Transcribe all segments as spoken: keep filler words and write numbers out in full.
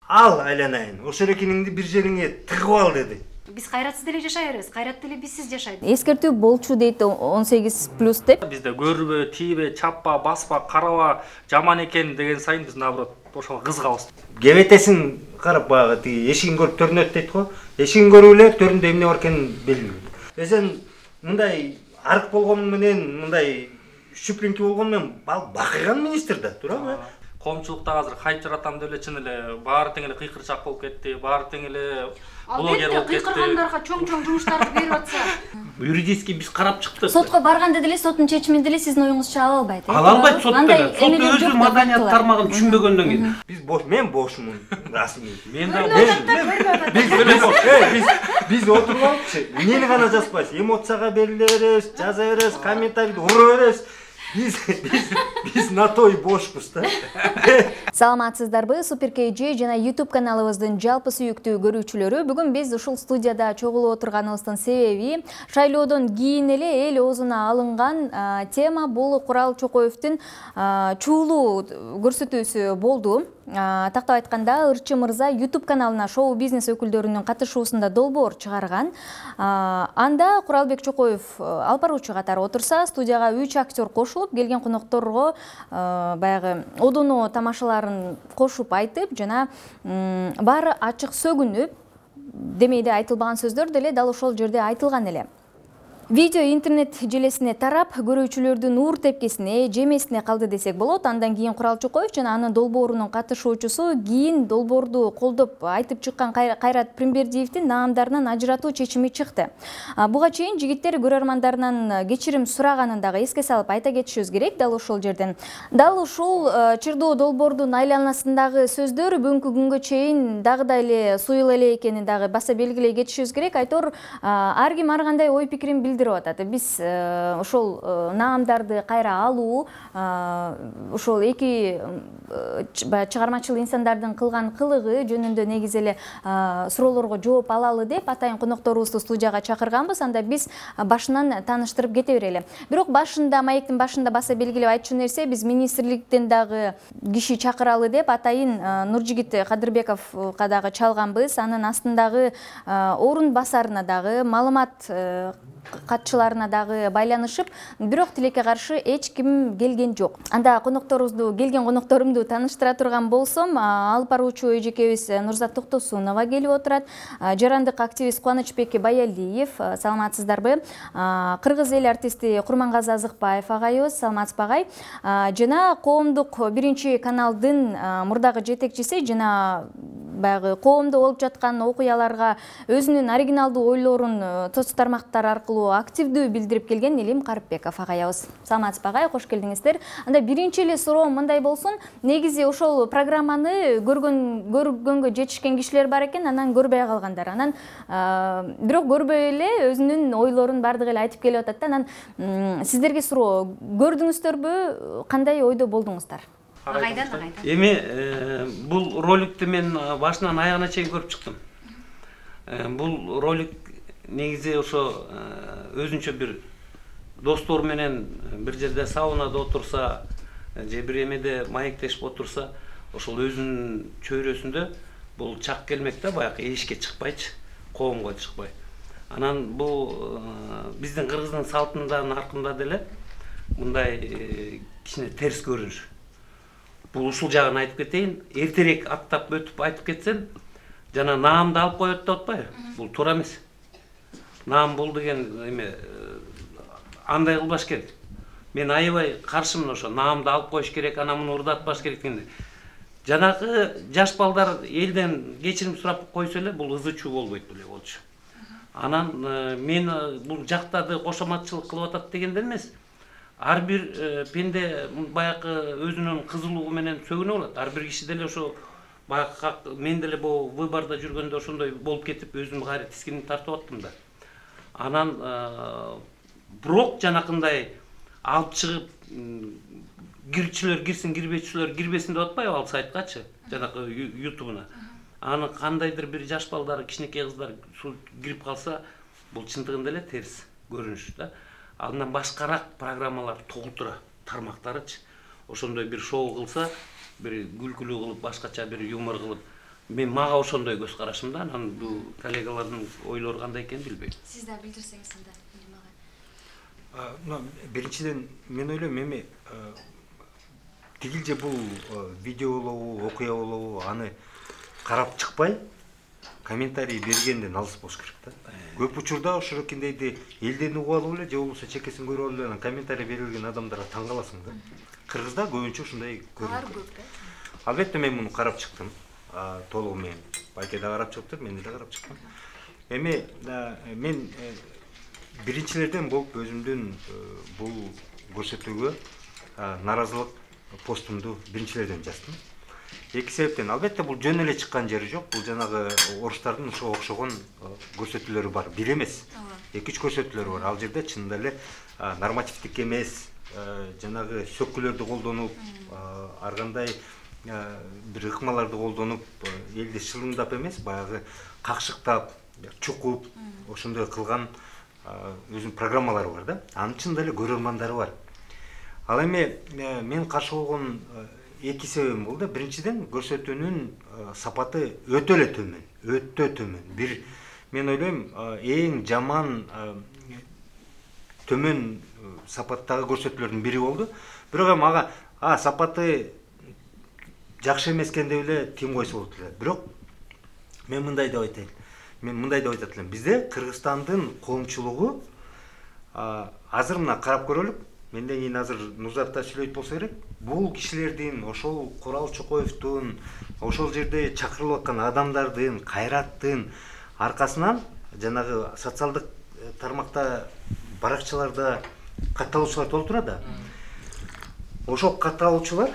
ал айланайын, ошо экениңди бир жериңе тыгып ал деди. Биз кайратсыз деле жашай беребиз, кайрат деле бизсиз жашайт. Эскертүү болчу дейт он сегиз плюс деп. Бизде көрбө, тийбе, чаппа, баспа, караба жаман экен деген сайын биз наоборот ошого кызыгабыз. Кебетесин карап баягы тиги эшигин көрүп төрүнөт дейт го. Эшигин көрүп эле төрүндө эмне бар экенин белгилүү. Сен мындай арык болгон менен, мындай шүпринки болгон менен бакыган министр да, туурабы? Коомчулукта азыр хайп жаратам деп эле чын эле баары тең эле кыйкырчак болуп кетти, баары тең эле блогер болуп кетти. Кыйкыргандарга чоң-чоң жумуштарды берип атса. Юридически биз карап чыктык. Сотко барганда деле соттун чечимин деле сиздин оюңузча ала албайт. Ала албайт сот деле. Сот өзү маданият тармагын түшүнбөгөндөн кийин. Биз бош, мен бошмун расмий. Мен да Биз биз биз отуруп алыпчы. Эмнени гана жазбайбыз, эмоцияга бериле беребиз, жаза беребиз, комментарийди ура беребиз. Биз биз биз на то и бошпуз да. Саламатсыздарбы, Супер кей джи жана YouTube каналыбыздын жалпы сүйүктүү көрүүчүлөрү. Бүгүн биз ушул студияда чогулуп отурганыбыздын себеби шайлоодон кийин эле эл оозуна алынган тема бул Курал Чокоевдин чуулуу көрсөтүүсү болду. Тактап айтканда, Ырчы мырза YouTube каналына шоу бизнес өкүлдөрүнүн катышуусунда долбоор чыгарган. Анда Куралбек Чокоев алып баруучу катары отурса, студияга үч актер кошулуп, келген конокторго баягы одоно тамашаларын кошуп айтып, жана баары ачык сөгүнүп, демейде айтылбаган сөздөр деле дал ошол жерде айтылган эле. Видео интернет желесине тарап, көрүүчүлөрдүн уур тепкисине, жемесине калды десек болот. Андан кийин Курал Чокоев жана анын долбоорунун катышуучусу кийин долбоорду колдоп айтып чыккан Кайрат Пирмбердиевдин наамдарынан ажыратуу чечими чыкты. Буга чейин жигиттер көрөрмандарынан кечирим сураганын дагы эске салып айта кетишибиз керек. Дал ошол жерден. Дал ушул чырдоо долбоордун айланасындагы сөздөр бүгүнкү күнгө чейин дагы эле суюл эле экенин дагы баса белгилей кетишибиз керек. Айтор ар ким ар кандай ой пикирин билдирип атат. Биз ошол наамдарды кайра алуу, ошол эки чыгармачыл инсандардын кылган кылыгы жөнүндө негизи эле суроолорго жооп алалы деп атайын конокторубузду студияга чакырганбыз. Анда биз башынан тааныштырып кете берели. Бирок башында, маектин башында баса белгилеп айтчу нерсе, биз министрликтен дагы киши чакыралы деп атайын Нуржигит Кадырбековго дагы чалганбыз. Анын астындагы орун басарына дагы, маалымат катчыларына дагы байланышып, бирок тилекке каршы эч ким келген жок. Анда конокторубузду, келген конокторумду тааныштыра турган болсом, алып баруучу эжекебиз Нурзат Токтосунова келип отурат, жарандык активист Кубанычбек Баялиев, саламатсыздарбы, кыргыз эл артисти Курмангазы Азыкбаев агайыбыз, саламатсызбы агай, жана коомдук биринчи каналдын мурдагы жетекчиси жана баягы коомдо болуп жаткан окуяларга өзүнүн оригиналдуу ойлорун соц тармактар аркылуу активдүү билдирип келген Элим Карыпбеков агайыбыз. Саламатсызбы агай, кош келдиңиздер. Анда биринчи эле суроом мындай болсун, негизи ошол программаны көргөн көргөнгө жетишкен кишилер бар экен, анан көрбөй калгандар. Анан бирок көрбөй эле өзүнүн ойлорун бардыгы эле айтып келип атат да. Анан сиздерге суроо, көрдүңүздөрбү, кандай ойдо болдуңуздар? Агайдан агайдан. Эми бул роликти мен башынан аягына чейин көрүп чыктым. Бул ролик негизи ошо өзүнчө бир достор менен бир жерде саунада отурса, же бир эмеде маектешип отурса, ошол өзүнүн чөйрөсүндө бул чак келмек да, баягы эшикке чыкпайчы, коомго чыкпай. Анан бул биздин кыргыздын салтынын аркында деле мындай кичине терс көрүнүш. Бул ушул жагын айтып кетейин, эртерээк аттап өтүп айтып кетсем, жана наамды алып коет деп атпайбы? Бул туура эмес. Наам бул деген эме андай кылбаш керек. Мен аябай каршымын ошо. Наамды алып коюш керек, ана муну урдатпаш керек дегенде. Жанагы жаш балдар элден кечирим сурап койсо эле, бул ызы чуу болбойт беле болчу. Анан мен бул жактарды кошоматчылык кылып атат дегенде эмес. Ар бир пенде баягы өзүнүн кызылугу менен сөгүнө болот. Ар бир киши деле ошо баягы мен деле бул выбордо жүргөндө ошондой болуп кетип, өзүм кайра тискинимди тартып аттым да. Анан бирок жанакындай алып чыгып кирчүлөр кирсин, кирбечүлөр кирбесин деп атпайбы ал сайткачы, жанакы ютубуна. Аны кандайдыр бир жаш балдар, кичинекей кыздар кирип калса, бул чындыгында эле терс көрүнүш да. Андан башкараак программалар толтура, тармактарычы. Ошондой бир шоу кылса, бир күлкүлүү кылып, башкача бир юмор кылып, мен мага ошондой көз карашым да, анан бул коллегалардын ойлору кандай экенин билбейм. Сиз да билдирсеңиз анда мага. Биринчиден мен ойлойм эми тигилже бул видео болобу, окуя болобу, аны карап чыкпай комментарий бергенден алыс болуш керек да. Көп учурда ошокендейди элден угуп алып эле же болбосо чекесин көрүп алып эле комментарий берилген адамдарга таң каласың да. Кыргызда көбүнчө ушундай көрүнөт. Албетте мен муну карап чыктым. Толугу менен Байке да карап чыктым, мен да карап чыктым. Эми мен биринчилерден болуп өзүмдүн бул көрсөтүүгө наразылык постумду биринчилерден жаздым. Эки себептен, албетте бул жөн эле чыккан жери жок. Бул жанагы орустардын ошо окшогон көрсөтүүлөрү бар. Бир эмес. эки үч көрсөтүүлөр бар. Ал жерде чынында эле нормативдик эмес, жанагы сөккүлөрдү колдонуп, ар кандай бир ыкмаларды колдонуп, элди шылымдап эмес, баягы какшыктап, чукуп, ошондой кылган өзүнүн программалары бар да. Анын чынында эле көрөрмандары бар. Ал эми мен каршы болгон эки себебим болду. Биринчиден, көрсөтүүнүн сапаты өтө эле төмөн, өтө төмөн. Бир мен ойлойм, эң жаман төмөн сапаттагы көрсөтүүлөрдүн бири болду. Бирок эми ага а сапаты жакшы эмес экен деп эле тим койсо болот эле. Бирок мен мындай деп айтайын. Мен мындай деп айтат элем. Бизде Кыргызстандын коомчулугу азыр мына карап көрөлүк. Менден кийин азыр Нузат да сүйлөйт болсо керек. Бул кишилердин, ошол Курал Чокоевдун, ошол жерде чакырылып аткан адамдардын, кайраттын аркасынан жанагы социалдык тармакта, баракчаларда катталуучулар толуп турат да. Ошол катталуучулар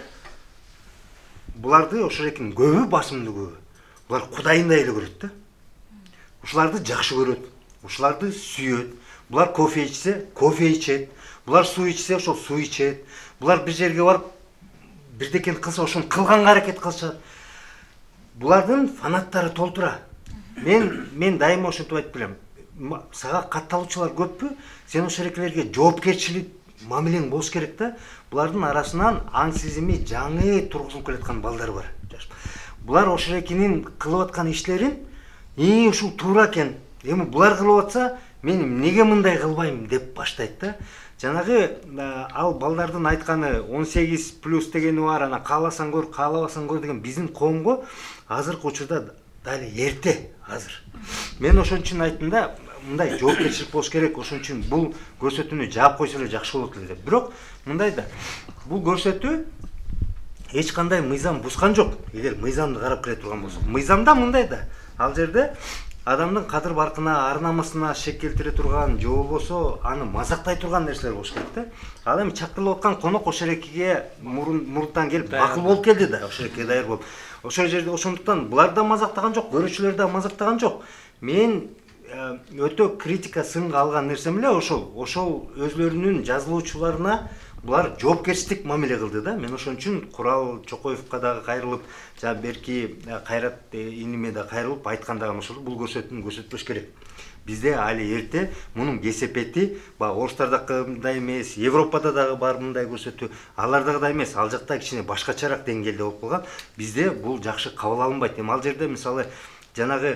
буларды ошолердин көбү, басымдуу көбү, булар кудайындай эле көрөт да. Ушуларды жакшы көрөт, ушуларды сүйөт. Булар кофе ичсе, кофе ичет. Булар суу ичсе, ошол суу ичет. Булар бир жерге барып бирдекени кылса, ошону кылганга аракет кылышат. Булардын фанаттары толтура. Мен мен дайыма ошентип айтып келем. Сага катталуучулар көппү? Сен ошолерге жоопкерчилик мамилең болуш керек да. Булардын арасынан аң сезими жаңы тургузулуп келаткан балдар бар. Булар ошолердин кылып аткан иштерин эң ушул туура экен. Эми булар кылып атса, мен эмнеге мындай кылбайм деп баштайт да. Жанагы ал балдардын айтканы он сегиз плюс дегени бар, ана кааласаң көр, каалабасаң көр деген биздин коомго азыркы учурда дали эрте азыр. Мен ошон үчүн айттым да, мындай жоопкерчилик болуш керек, ошон үчүн бул көрсөтүүнү жаап койсо эле жакшы болот эле деп. Бирок мындай да, бул көрсөтүү эч кандай мыйзам бузган жок. Эгер мыйзамды карап келе турган болсок, мыйзамда мындай да. Ал жерде адамдын кадыр баркына, ар намысына шек келтире турган, же болбосо аны мазактай турган нерселер болуш керек да. Ал эми чакырылып аткан конок ошолекиге мурунтан келип бакыл болуп келди да, ошолекиге даяр болуп. Ошол жерде ошондуктан булар да мазактаган жок, көрүүчүлөр да мазактаган жок. Мен өтө критика сынга алган нерсем эле ошол, ошол өзлөрүнүн жазылуучуларына булар жоопкерчилик мамиле кылды да. Мен ошон үчүн Курал Чокоевка дагы кайрылып, жана берки Кайрат иниме да кайрылып айткандагы ошол бул көрсөтүүнү көрсөтпөш керек. Бизде али эрте мунун кесепети, баягы орустардакындай эмес, Европада дагы бар мындай көрсөтүү, алардагыдай эмес, ал жакта кичине башкачараак деңгээлде болуп калган. Бизде бул жакшы кабыл алынбайт. Эми ал жерде мисалы жанагы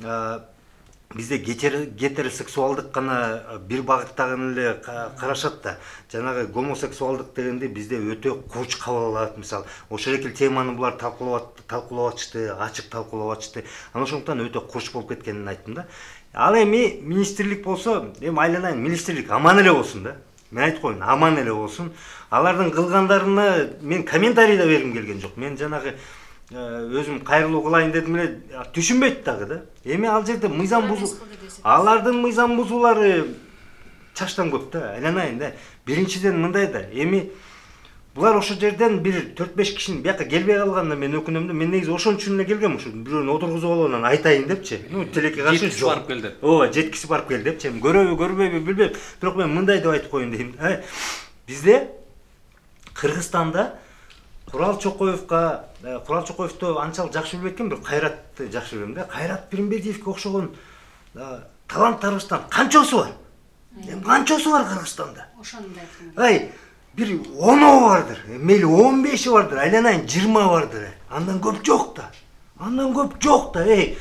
бизде гетеросексуалдык гана бир багыттагы эле карашат да. Жанагы гомосексуалдык дегенде бизде өтө куч кабыл алат. Мисалы, ошол эки теманы булар талкуулап талкуулап атышты, ачык талкуулап атышты. Анан ошондуктан өтө куч болуп кеткенин айттым да. Ал эми министрлик болсо, эми айланайын, министрлик аман эле болсун да. Мен айтып коеюн, аман эле болсун. Алардын кылгандарына мен комментарий да бергим келген жок. Мен жанагы өзүм кайрылуу кылайын дедим эле, түшүнбөйт дагы да. Эми ал жерде мыйзам бузуу, алардын мыйзам бузуулары чачтан көп да. Айланайын да. Биринчиден мындай да. Эми булар ошол жерден бир төрт беш кишинин бияка келбей калганына мен өкүнөм да. Мен негизи ошон үчүн эле келгем, ошо бирөөнү отургузуп алып анан айтайын депчи. Ну, телекке каршы жок. Барып келди. Ооба, жеткиси барып келди депчи. Көрөбү, көрбөйбү билбейм. Бирок мен мындай деп айтып коеюн дейм. Бизде Кыргызстанда Курал Чокоевка, Курал Чокоевду анчалык жакшы билбейт экен, бирок Кайратты жакшы билем да. Кайрат Пирмбетиевке окшогон таланттарыбыздан канчасы бар? Эми канчасы бар Кыргызстанда? Ошондой. Ай, бир оно бардыр, мейли он беши бардыр, айланайын жыйырма бардыр. Андан көп жок да. Андан көп жок да, эй.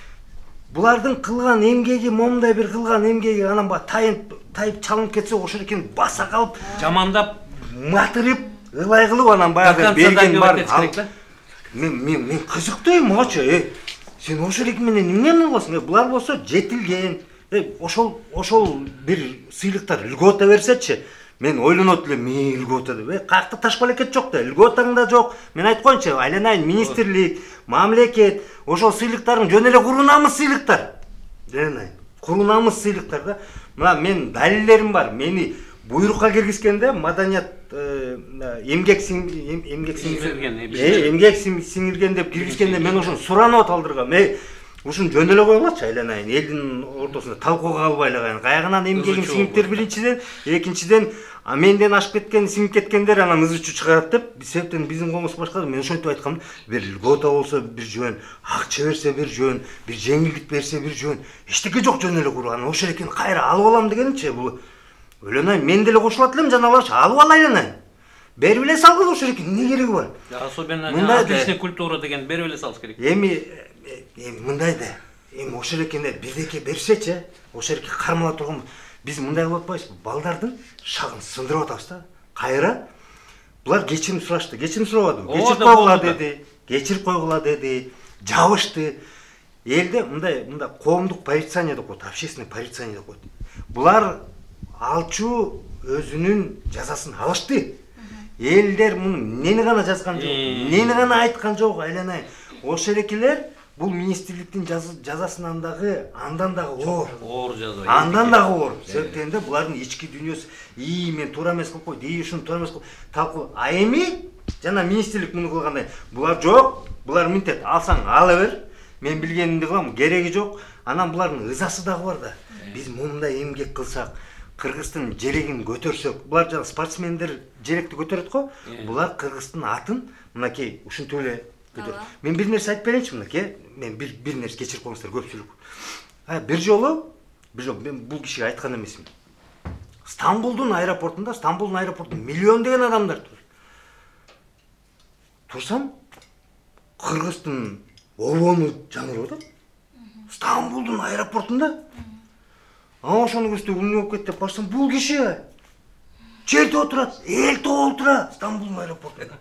Булардын кылган эмгеги, момундай бир кылган эмгеги анан ба тайып тайып чалынып кетсе, ошол экен баса калып, жамандап, матырып, ылай кылып анан баягы берген бар. Мен мен мен кызыктайм мачы, эй. Сен ошол эки менен эмне кыласың? Булар болсо жетилген. Эй, ошол ошол бир сыйлыктар льгота берсечи. Мен ойлонот элем, мен льгота деп. Эй, каякта таш балекет жок да, льготаң да жок. Мен айтып коеюнчу, айланайын министрлик, мамлекет, ошол сыйлыктардын жөн эле курунамыз сыйлыктар. Айланайын. Курунамыз сыйлыктар да. Мына мен далилдерим бар. Мени буйрукка киргизгенде маданият эмгек эмгек сиңирген, э, эмгек сиңирген деп киргизгенде мен ошону суранып аталдыргам. Эй, ушун жөн эле койлачы, айланайын. Элдин ортосунда талкууга калбай эле. Каягынан эмгегим сиңиптер биринчиден, экинчиден а менден ашып кеткен, сиңип кеткендер анан ыз үчү чыгарат деп, себептен биздин комуз башка. Мен ошентип айткам, бир льгота болсо бир жөн, акча берсе бир жөн, бир жеңилдик берсе бир жөн. Эчтеке жок жөн эле курган. Ошол экен кайра алып алам дегенчи. Бул өлөнай мен деле кошулат элем жаналарчы, алып алайлын. Берип эле салгыз ошол экен, эмне кереги бар? Особенно отличная культура деген берип эле салыш керек. Эми мындай да, эми ошол экенде бирдеке берсечи, ошол эки кармала турган биз мындай кылып атпайбызбы? Балдардын шагын сындырып атабыз да. Кайра булар кечирим сурашты, кечирим сурабады. Кечирип койгула деди, кечирип койгула деди, жабышты. Элде мындай мындай коомдук порицание деп коет, общественный порицание деп коет. Булар алчу өзүнүн жазасын алышты. Элдер муну эмнени гана жазган жок, эмнени гана айткан жок, айланайын. Ошол экилер бул министрликтин жазасынан дагы андан дагы оор. Оор жаза. Андан дагы оор. Себептен де булардын ички дүйнөсү, ии мен туура эмес кылып койду, ии ушуну туура эмес кылып талкуу. А эми жана министрлик муну кылгандай, булар жок, булар мынтет, алсаң ала бер. Мен билгенимди кылам, кереги жок. Анан булардын ызасы дагы бар да. Биз мындай эмгек кылсак, Кыргыздын жерегин көтөрсөк, булар жана спортсмендер жеректи көтөрөт го. Булар Кыргыздын атын мынакей ушинтип эле көтөр. Мен бир нерсе айтып берейинчи мынакей. Мен бир бир нерсе кечирип коюңуздар көпчүлүк. А бир жолу, бир жолу мен бул кишиге айткан эмесмин. Стамбулдун аэропортунда, Стамбулдун аэропортунда миллион деген адамдар тур. Турсам, Кыргыздын обону жаңырып атат. Стамбулдун аэропортунда. А ошону көрсөтүп эмне болуп кетти деп барсам, бул киши жерде отурат, эл толтура Стамбулдун аэропортунда.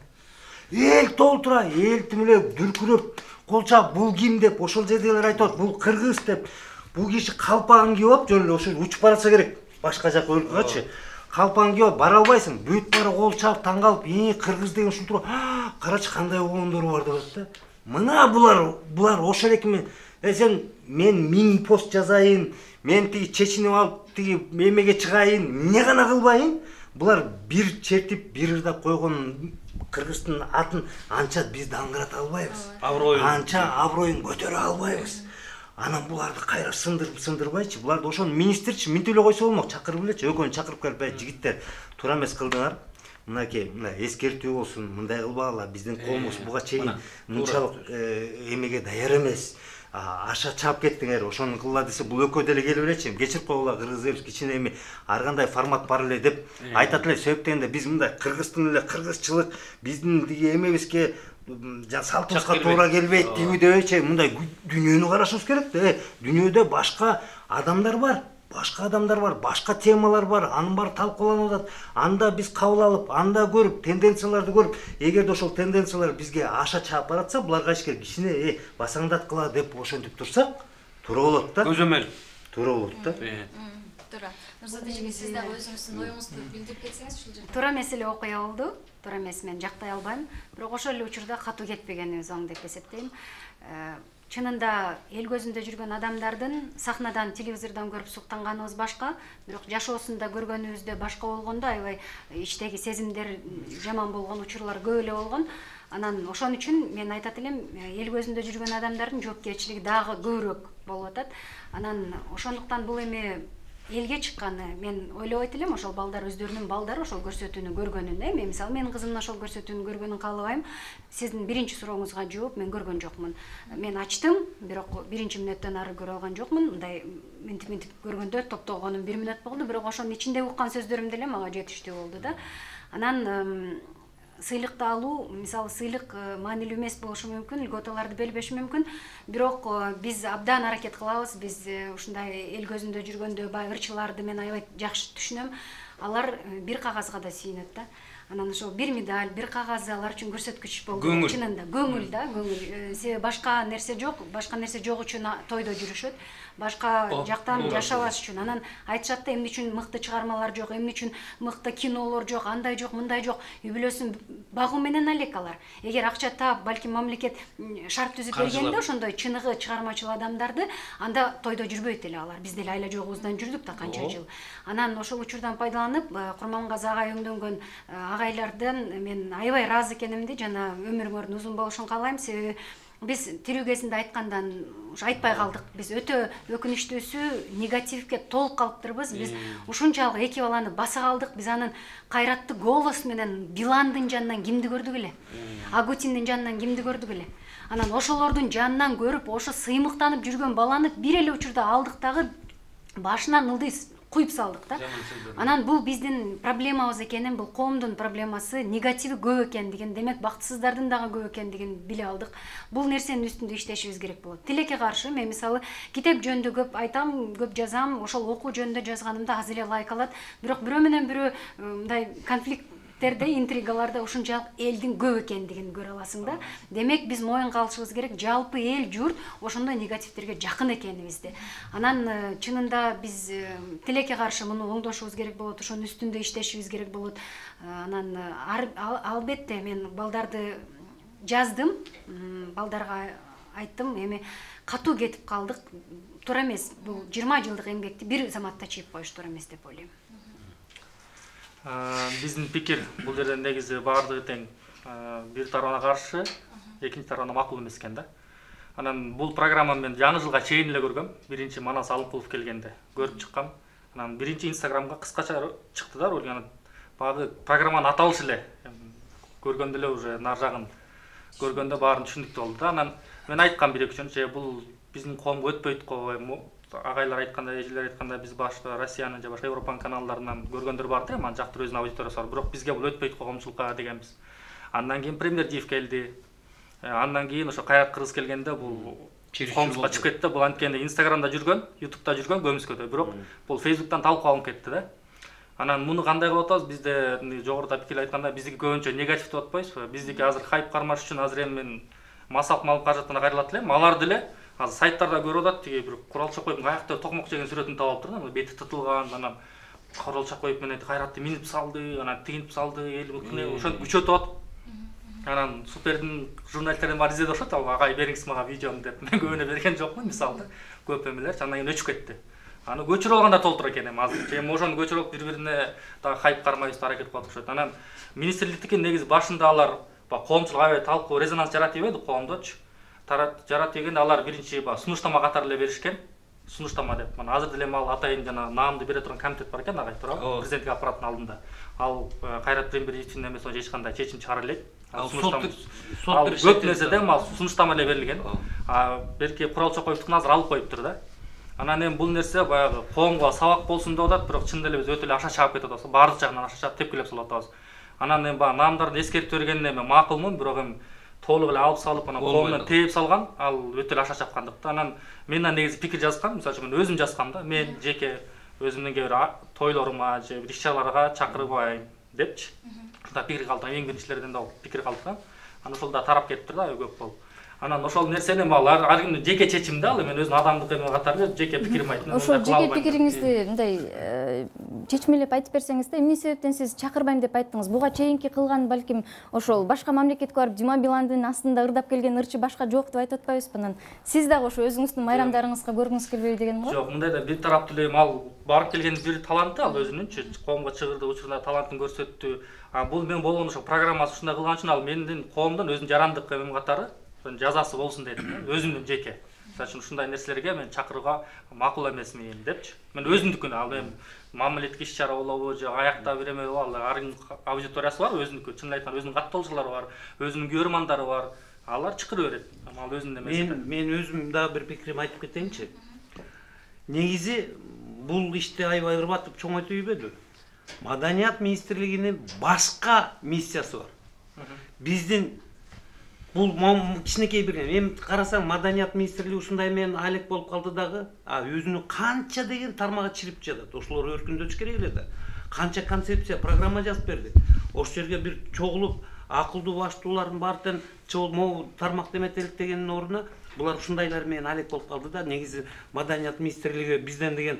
Эл толтура, эл тим эле дүркүрөп, кол чаап бул ким деп ошол жердегилер айтат, бул кыргыз деп. Бул киши калпагын кийип алып, жөн эле ошол учуп барса керек. Башка жака өлкөгөчү. Калпагын кийип бара албайсың. Бүт бара кол чаап таң калып, "Ии, кыргыз деген ушунтур. Карачы кандай обондор бар" деп атат да. Мына булар, булар ошол эки мен. Э сен мен миң пост жазайын, мен тиги чечинип алып, тиги эмеге чыгайын, эмне гана кылбайын? Булар бир чертип, бир ырдап койгон Кыргыздын атын анча биз даңгырата албайбыз. Аброюн. Анча аброюн көтөрө албайбыз. Анан буларды кайра сындырып, сындырбайчы, буларды ошону министрчи минтип эле койсо болмок, чакырып элечи, экөөнү чакырып келип, "Бай жигиттер, туура эмес кылдыңар. Мынакей, мына эскертүү болсун, мындай кылбагыла, биздин коомубуз буга чейин мынчалык эмеге даяр эмес. Аша чаап кеттиңер, ошону кылла десе, бул экөө деле келип элечи, кечирип койгула, кыргыз элибиз кичине эми ар кандай формат бар эле деп айтат эле. Себептен биз мындай кыргыздын эле кыргызчылык биздин тиги эмебизге жан салтыбызга туура келбейт дебейчи, мындай дүйнөнү карашыбыз керек да. Дүйнөдө башка адамдар бар. Башка адамдар бар, башка темалар бар, анын баары талкууланып атат. Анда биз кабыл алып, анда көрүп, тенденцияларды көрүп, эгерде ошол тенденциялар бизге аша чаап баратса, буларга иш керек. Кичине э басаңдаткыла деп ошентип турсак, туура болот да. Көзөмөл. Туура болот да. Туура. Нурзат эжеге сиз дагы өзүңүздүн оюңузду билдирип кетсеңиз ушул жерде. Туура эмес эле окуя болду. Туура эмес, мен жактай албайм. Бирок ошол эле учурда катуу кетпегенибиз оң деп эсептейм. Чынында эл көзүндө жүргөн адамдардын сахнадан, телевизордон көрүп суктанганыбыз башка, бирок жашоосунда көргөнүбүздө башка болгондо аябай ичтеги сезимдер жаман болгон учурлар көп эле болгон. Анан ошон үчүн мен айтат элем, эл көзүндө жүргөн адамдардын жоопкерчилиги дагы көбүрөөк болуп атат. Анан ошондуктан бул эми элге чыкканы мен ойлобойт элем, ошол балдар өздөрүнүн балдары ошол көрсөтүүнү көргөнүн, эми мисалы менин кызымдын ошол көрсөтүүнү көргөнүн каалабайм. Сиздин биринчи сурооңузга жооп мен көргөн жокмун. Мен ачтым, бирок биринчи мүнөттөн ары көрө алган жокмун. Мындай минтип-минтип көргөндө топтогонум бир мүнөт болду, бирок ошонун ичинде уккан сөздөрүм деле мага жетиштүү болду да. Анан сыйлыкты алуу, мисалы сыйлык маанилүү эмес болушу мүмкүн, льготаларды бербеши мүмкүн, бирок биз абдан аракет кылабыз. Биз ушундай эл көзүндө жүргөндө баягы ырчыларды мен аябай жакшы түшүнөм. Алар бир кагазга да сүйүнөт да. Анан ошо бир медаль, бир кагаз алар үчүн көрсөткүч болду. Чынында көңүл да, көңүл. Себеби башка нерсе жок, башка нерсе жок үчүн тойдо жүрүшөт. Башка жактан жашабаш үчүн. Анан айтышат да, эмне үчүн мыкты чыгармалар жок, эмне үчүн мыкты кинолор жок, андай жок, мындай жок. Үй бүлөсүн багуу менен алек алар. Эгер акча таап, балким мамлекет шарт түзүп бергенде ошондой чыныгы чыгармачыл адамдарды, анда тойдо жүрбөйт эле алар. Биз деле айла жогубуздан жүрдүк да канча жыл. Анан ошол учурдан пайдаланып, Курмангазы агай өңдөнгөн агайлардан мен аябай ыраазы экенимди, жана өмүрүңөрдүн узун болушун каалайм. Себеби биз тирүү кезинде айткандан айтпай калдык. Биз өтө өкүнүчтүүсү негативге толук калыптырбыз. Биз ушунчалык эки баланы баса калдык. Биз анын кайратты голос менен Биландын жанынан кимди көрдүк эле? Агутиндин жанынан кимди көрдүк эле? Анан ошолордун жанынан көрүп, ошо сыймыктанып жүргөн баланы бир эле учурда алдык дагы башынан ылдый куюп салдык да. Анан бул биздин проблемабыз экенин, бул коомдун проблемасы, негативи көп экендигин, демек бактысыздардын дагы көп экендигин биле алдык. Бул нерсенин үстүндө иштешибиз керек болот. Тилекке каршы мен мисалы китеп жөнүндө көп айтам, көп жазам, ошол окуу жөнүндө жазганымда аз эле лайк алат. Бирок бирөө менен бирөө мындай конфликт терде интригаларда ушунчалык элдин көп экендигин көрө аласың да. Демек биз моюнга алышыбыз керек, жалпы эл журт ошондой негативтерге жакын экенибизди. Анан чынында биз тилекке каршы муну оңдошубуз керек болот, ошонун үстүндө иштешибиз керек болот. Анан албетте мен балдарды жаздым, балдарга айттым, эми катуу кетип калдык, туура эмес. Бул жыйырма жылдык эмгекти бир заматта чийип коюш туура эмес деп ойлойм. Биздин пикир бул жерде негизи баардыгы тең, бир тарабына каршы, экинчи тарабына макул эмес экен да. Анан бул программаны мен жаңы жылга чейин эле көргөм. Биринчи Манас Алыкулов келгенде көрүп чыккам. Анан биринчи Инстаграмга кыскача чыкты да ролик. Анан баягы программанын аталышы эле көргөндө эле уже нар жагын көргөндө баарын түшүндүктүү болду да. Анан мен айткам бир экөөчүн, же бул биздин коомго өтпөйт го. Агайлар айткандай, эжелер айткандай, биз башка Россиянын же башка Европанын каналдарынан көргөндөр бар да, ман жактыр өзүнүн аудиториясы бар. Бирок бизге бул өтпөйт коомчулукка дегенбиз. Андан кийин Премьер-Диев келди. Андан кийин ошо Кайрат Кыргыз келгенде бул коомчулукка чыгып кетти. Бул анткенде Инстаграмда жүргөн, Ютубта жүргөн көмүскөдө. Бирок бул Фейсбуктан талкуу алынып кетти да. Анан муну кандай кылып атабыз? Бизде жогоруда пикир айтканда биздики көбүнчө негатив деп атпайбызбы? Биздики азыр хайп кармаш үчүн азыр эми мен масалык малып каражаттана кайрылат элем. Аларды эле азыр сайттарда көрүп атат, тиги бир куралча коюп аякта токмок жеген сүрөтүн таап алып турду, бети тытылган, анан куралча коюп менен Кайратты минип салды, анан тигинип салды, эл укне ошентип күчөтүп атып. Анан супердин журналисттерден бар изде ошот, агай бериңиз мага видеону деп. Мен көбүнө берген жокмун, мисалы, көп эмелер, андан кийин өчүп кетти. Аны көчүрүп алганда толтура экен эми азыр. Эми ошону көчүрүп бири-бирине дагы хайп кармайбыз, аракет кылып атышат. Анан министрликтики негизи башында алар коомчулук аябай талкуу резонанс жаратып ийбеди коомдочу. Жарат дегенде алар биринчи сунуштама катары эле беришкен. Сунуштама деп. Мына азыр деле ал атайын жана наамды бере турган комитет бар экен, агай туурабы? Президенттик аппараттын алдында. Ал Кайрат Премьер-Диевдин эмеси эч кандай чечим чыгара элек. Ал сунуштама. Ал көп нерседе ал сунуштама эле берилген. А берки куралча коюптукун азыр алып коюптур да. Анан эми бул нерсе баягы коомго сабак болсун деп атат, бирок чын деле биз өтө эле аша чаап кетип атабыз. Бардык жагынан аша чаап тепкилеп салып атабыз. Анан эми баягы наамдарды эскертип бергенде эми макулмун, бирок эми толук эле алып салып, анан коомдон тээп салган, ал өтө эле аша чапкандык да. Анан мен негизи пикир жазгам, мисалы үчүн мен өзүм жазгам да. Мен жеке өзүмдүн кээ бир тойлорума же бир иш-чараларга чакырбайм депчи. Ушундай пикир калтыргам, эң биринчилерден да пикир калтыргам. Анан ошол да тарап кетиптир да көп болуп. Анан ошол нерсени алар ар кимдин жеке чечими да, ал мен өзүнүн адамдык эме катары жеке пикирим айттым. Ошол жеке пикириңизди мындай чечмелеп айтып берсеңиз да, эмне себептен сиз чакырбайм деп айттыңыз? Буга чейинки кылган балким ошол башка мамлекетке барып Дима Биландын астында ырдап келген ырчы башка жок деп айтып атпайбызбы? Анан сиз дагы ошо өзүңүздүн майрамдарыңызга көргүңүз келбейби дегеним го? Жок, мындай да бир тараптуу эле ал барып келген бир таланты, ал өзүнүнчү коомго чыгырды, учурда талантын көрсөттү. А бул мен болгон ошо программасы ушундай кылган үчүн ал мендин коомдон өзүнүн жарандык эмем катары жазасы болсун дедим, өзүмдүн жеке. Мисалы ушундай нерселерге мен чакырууга макул эмесмин депчи. Мен өзүмдүкүнө, ал эми мамилеттик иш-чара болобу же аякта бир эме болобу, ал ар кимдин аудиториясы бар, өзүнүкү. Чынын айтканда өзүнүн каттоолчулары бар, өзүнүн көрөрмандары бар. Алар чакырып берет. Ал өзүнүн эмеси. Мен мен өзүм дагы бир пикирим айтып кетейинчи. Негизи бул ишти аябай ырбатып чоңойтуп ийбеди. Маданият министрлигинин башка миссиясы бар. Биздин бул кичинекей бир эми карасаң маданият министрлиги ушундай менен алек болуп калды дагы, а өзүнүн канча деген тармагы чирип жатат. Ошолор өркүндөтүш керек эле да. Канча концепция, программа жазып берди. Ошол жерге бир чогулуп акылдуу баштуулардын баардыгын чогул могу тармак деметелик дегендин ордуна булар ушундайлар менен алек болуп калды да. Негизи маданият министрлиги бизден деген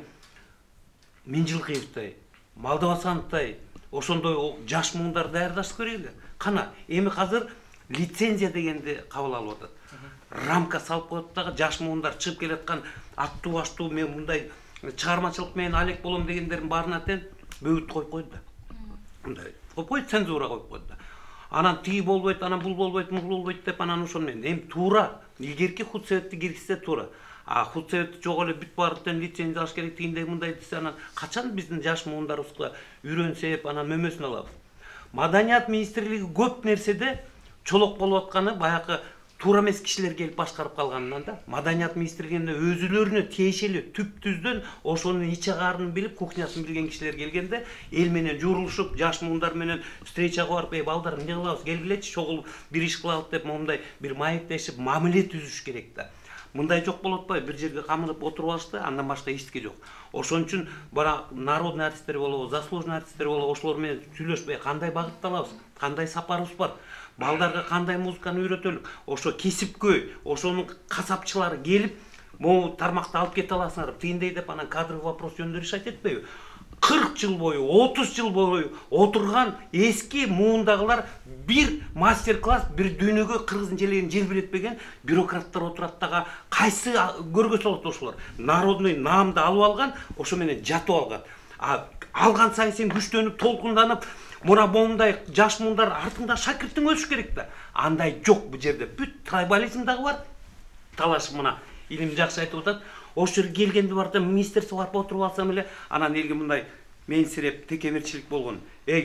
Миңжилкиевдей, Малдабасановдой ошондой жаш муундар даярдаш керек эле. Кана эми азыр лицензия дегенди кабыл алып атат. Рамка салып коет дагы жаш муундар чыгып келаткан аттуу баштуу мен мындай чыгармачылык менен алек болом дегендердин баарына тең бөгүт коюп койду да. Мындай коюп койду, цензура коюп койду да. Анан тиги болбойт, анан бул болбойт, мул болбойт деп анан ошон менен эми туура илгерки худсоветти киргизсе туура. А худсовет жок эле бүт баардыктан лицензия алыш керек дегендей мындай десе анан качан биздин жаш муундарыбызга үйрөнсеп анан мөмөсүн алабыз. Маданият министрлиги көп нерседе чолок болуп атканы баягы туура эмес кишилер келип башкарып калганынан да. Маданият министрлигине өзүлөрүнө тиешелүү түп түздөн ошонун ичи карын билип, кухнясын билген кишилер келгенде эл менен журулушуп, жаш муундар менен встречага барып, "Эй балдар, эмне кылабыз? Келгилечи, чогулуп бир иш кылабыз" деп момундай бир маектешип, мамиле түзүш керек да. Мындай жок болуп атпайбы? Бир жерге камылып отуруп алышты, андан башка эчтеке жок. Ошон үчүн бара народный артисттер болобу, заслуженный артисттер болобу, ошолор менен сүйлөшпөй кандай багытта алабыз, кандай сапарыбыз бар, балдарга кандай музыканы үйрөтөлүк, ошо кесипкөй, ошонун касапчылары келип, могу тармакты алып кете аласыңар, тигиндей деп анан кадровый вопрос жөнүндө решать этпейби? кырк жыл бою, отуз жыл бою отурган эски муундагылар бир мастер-класс, бир дүйнөгө кыргыздын желегин желбиретпеген бюрократтар отурат дагы, кайсы көргө салат ошолор? Народный наамды алып алган, ошо менен жатып алган. А алган сайын сен күчтөнүп, толкунданып, мына момундай жаш муундар артыңда шакирттиң өсүш керек да. Андай жок бу жерде. Бүт трибализм дагы бар. Талаш мына илим жакшы айтып атат. Ошол жерге келгенде барда министрсе барып отуруп алсам эле, анан элге мындай менсиреп текеберчилик болгон.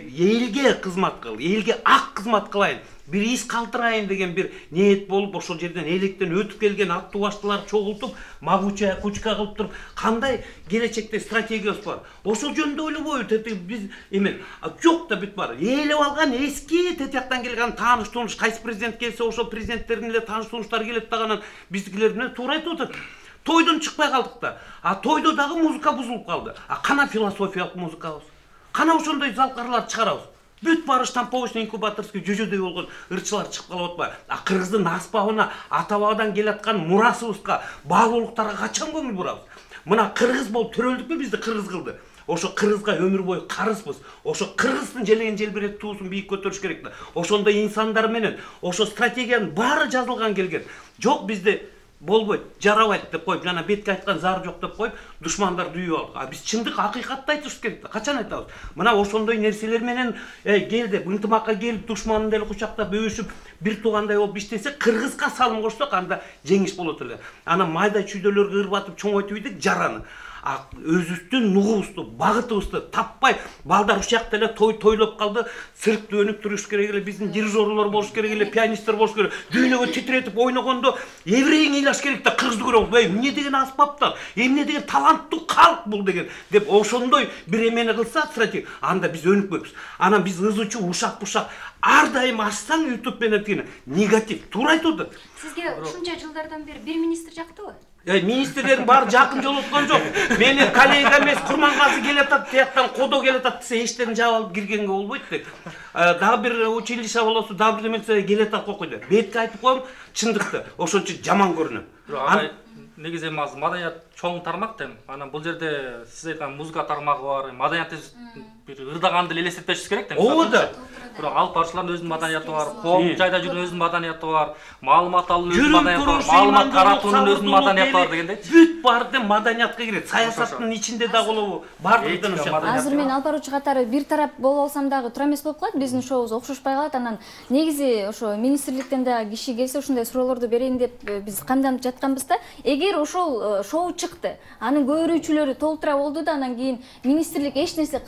Элге кызмат кыл, элге ак кызмат кылайын, бир из калтырайын деген бир ниет болуп, ошол жерден электен өтүп келген аттуу баштууларды чогултуп, могучая кучка кылып туруп, кандай келечекте стратегиябыз бар. Ошол жөнүндө ойлобойбу? Биз эме жок да бүт бар. Ээлеп алган эски тетияктан келген тааныш тууныш, кайсы президент келсе, ошол президенттердин эле тааныш тууныштары келет дагы, биздикилер менен туура айтып атат. Тойдон чыкпай калдык да. А тойдо дагы музыка бузулуп калды. А кана философиялык музыкабыз? Кана ошондой залкарларды чыгарабыз? Бүт бары штамповочный инкубаторский жөжөдөй болгон ырчылар чыгып калып атпайбы? А кыргыздын аспабына, ата бабадан келаткан мурасыбызга, баалуулуктарга качан көңүл бурабыз? Мына кыргыз болуп төрөлдүкпү бизди кыргыз кылды? Ошо кыргызга өмүр бою карызбыз. Ошо кыргыздын желегин желбирет туусун бийик көтөрүш керек да. Ошондой инсандар менен ошо стратегиянын баары жазылган келген. Жок бизде болбойт, жарабайт деп коюп, жана бетке айткан зар жок деп коюп, душмандарды үйүп алдык. А биз чындык акыйкатты айтышыбыз керек да. Качан айтабыз? Мына ошондой нерселер менен келди, ынтымакка келип, душманын деле кучактап өбүшүп, бир туугандай болуп иштесе, кыргызга салым кошсок, анда жеңиш болот эле. Анан майда чүйдөлөргө ырбатып чоңойтуп ийдик жараны. А өзүбүздүн нугубузду, багытыбызды таппай, балдар ушакта эле той тойлоп калды, циркти өнүп туруш керек эле, биздин дирижерлор болуш керек эле, пианисттер болуш керек. Дүйнөгө титиретип ойногондо еврейин ыйлаш керек да, кыргызды көрөбүз. Эй, эмне деген аспаптар, эмне деген таланттуу калк бул деген деп ошондой бир эмени кылса, стратег, анда биз өнүп кетпиз. Анан биз ызычуу, ушак-бушак ар дайым ачсаң YouTube менен тигине негатив, туура айтып атат. Сизге ушунча жылдардан бери бир министр жактыбы? Э, министрлердин баары жакын жолуткан жок. Менин коллега эмес, Курмангазы келатат, тияктан Кодо келатат десе, эштерин жаап алып киргенге болбойт деп. Дагы бир училище болосу, дагы бир немесе келатат койду. Бетке айтып коем, чындыкты. Ошон үчүн жаман көрүнөт. Негизи эми азыр маданият чоң тармак да. Анан бул жерде сиз айткан музыка тармагы бар, маданиятты бир ырдаганды элестетпешибиз керек да. Ооба да. Бирок алып баруучулардын өзүнүн маданияты бар, коом жайда жүргөн өзүнүн маданияты бар, маалымат алуунун өзүнүн маданияты бар, маалымат таратуунун өзүнүн маданияты бар дегендейчи. Бүт баарды маданиятка кирет. Саясаттын ичинде да болобу, баардыгынан ошо. Азыр мен алып баруучу катары бир тарап боло алсам дагы туура эмес болуп калат. Биздин шоубуз окшошпой калат. Анан негизи ошо министрликтен да киши келсе ушундай суроолорду берейин деп биз камданып жатканбыз да. Эгер ошол шоу чыкты, анын көрүүчүлөрү толтура болду да, анан кийин министрлик эч нерсе кылбай койсо,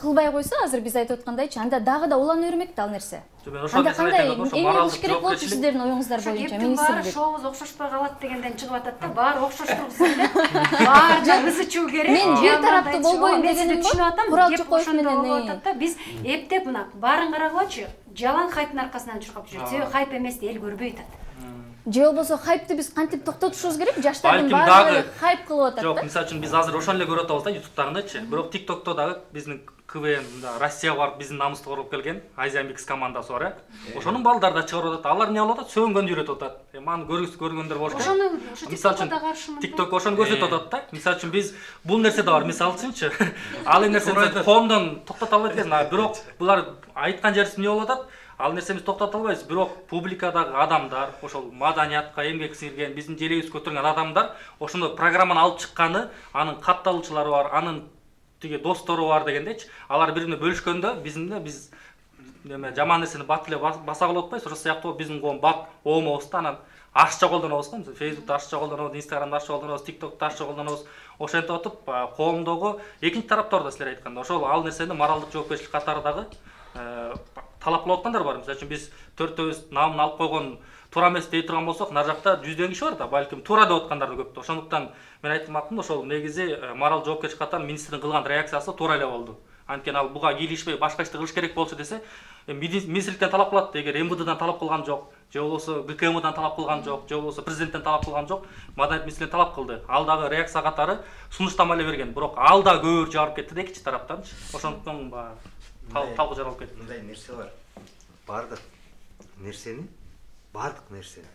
койсо, азыр биз айтып аткандайчы, анда дагы да улана бермек да ал нерсе. Анда кандай эмне кылыш керек болчу сиздердин оюңуздар боюнча, министрлик? Шообуз окшошпой калат дегенден чыгып атат да, баары окшоштургусун деп, баары кызычуу керек. Мен бир тараптуу болбойм дегеним түшүнүп атам. Курал Чокоев менен биз эптеп мына баарын карагылачы, жалаң хайптын аркасынан чуркап жүрөт. Себеби хайп эмес эл көрбөй атат. Же болбосо хайпты биз кантип токтотушубуз керек? Жаштардын баары хайп кылып атат да. Жок, мисалы үчүн биз азыр ошону эле көрүп атабыз да ютубтагындачы. Бирок тиктокто дагы биздин КВН Россияга барып биздин намыстуу коруп келген Азия Микс командасы бар, э. Ошонун балдары да чыгарып атат. Алар эмне кылып атат? Сөөнгөндү үйрөтүп атат. Эми аны көргүс көргөндөр болуш керек. Ошону ошо тиктокко каршымын. TikTok ошону көрсөтүп атат да. Мисалы үчүн биз бул нерсе да бар. Мисалы үчүнчү, ал нерсени коомдон токтото албайт экенсиз. Бирок булар айткан жерибиз эмне болуп атат? Ал нерсемизди токтото албайбыз. Бирок публикадагы адамдар, ошол маданиятка эмгек сиңирген, биздин желегибизди көтөргөн адамдар ошондой программаны алып чыкканы, анын катталуучулары бар, анын тиги достору бар дегендейчи. Алар бири-бирине бөлүшкөндө биздин биз неме жаман нерсени бат эле баса кылып атпайбыз. Ошол сыяктуу биздин коом бат оомобуз да, анан ашча колдонобуз го. Facebook'та ашча колдонобуз, Instagram'да ашча колдонобуз, TikTok'та ашча колдонобуз. Ошентип атып, коомдогу экинчи тараптар да силер айтканда, ошол ал нерсени моралдык жоопкерчилик катары дагы талап кылып аткандар бар. Мисалы үчүн биз төртөөбүз намын алып койгон туура эмес дей турган болсок, нар жакта жүздөн киши бар да, балким туура деп аткандар да көп. Ошондуктан мен айтмакмын, ошол негизи морал жоопкерчилик катары министрдин кылган реакциясы туура эле болду. Анткени ал буга кийлишпей башка ишти кылыш керек болчу десе, министрликтен талап кылат, эгер МВДдан талап кылган жок, же болбосо ГКМдан талап кылган жок, же болбосо президенттен талап кылган жок, маданият министрлиги талап кылды. Ал дагы реакция катары сунуштама эле берген. Бирок ал да көбүрөөк жарып кетти да экинчи тараптанчы. Ошондуктан талкуу жаралып кетти. Мындай нерсе бар. Бардык нерсени, бардык нерсени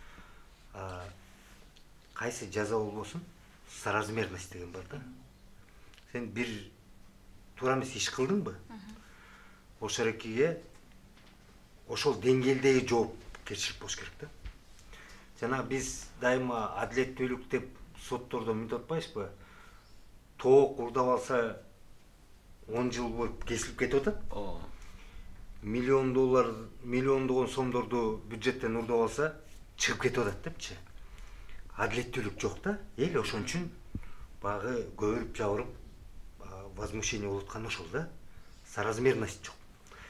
кайсы жаза болбосун, соразмерность деген бар да. Сен бир туура эмес иш кылдыңбы? Ошол эркиге ошол деңгээлдеги жоопкерчилик болуш керек да. Жана биз дайыма адилеттүүлүк деп соттордо мынтип атпайбызбы? Тоок урдап алса он жыл болуп кесилип кетип атат. Миллион доллар, миллиондогон сомдорду бюджеттен урдап алса чыгып кетип атат депчи. Адилеттүүлүк жок да. Эл ошон үчүн багы көбүрүп жабырып возмущение болуп аткан ошол да. Соразмерность жок.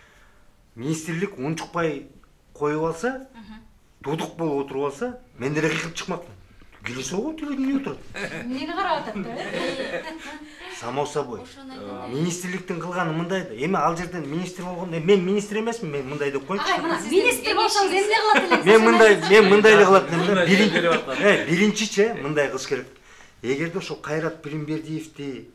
Министрлик унчукпай коюп алса, дудук болуп отуруп алса, мен деле кыйкып чыкмакмын. Келиси ого телевидение отурат. Эмнени карап атат да? Само собой. Министрликтин кылганы мындай да. Эми ал жерден министр болгондо мен министр эмесмин, мен мындай деп койчу. Министр болсоңуз эмне кылат элеңиз? Мен мындай, мен мындай эле кылат элем. Биринчи, э, биринчичи мындай кылыш керек. Эгерде ошо Кайрат Пиринбердиевди,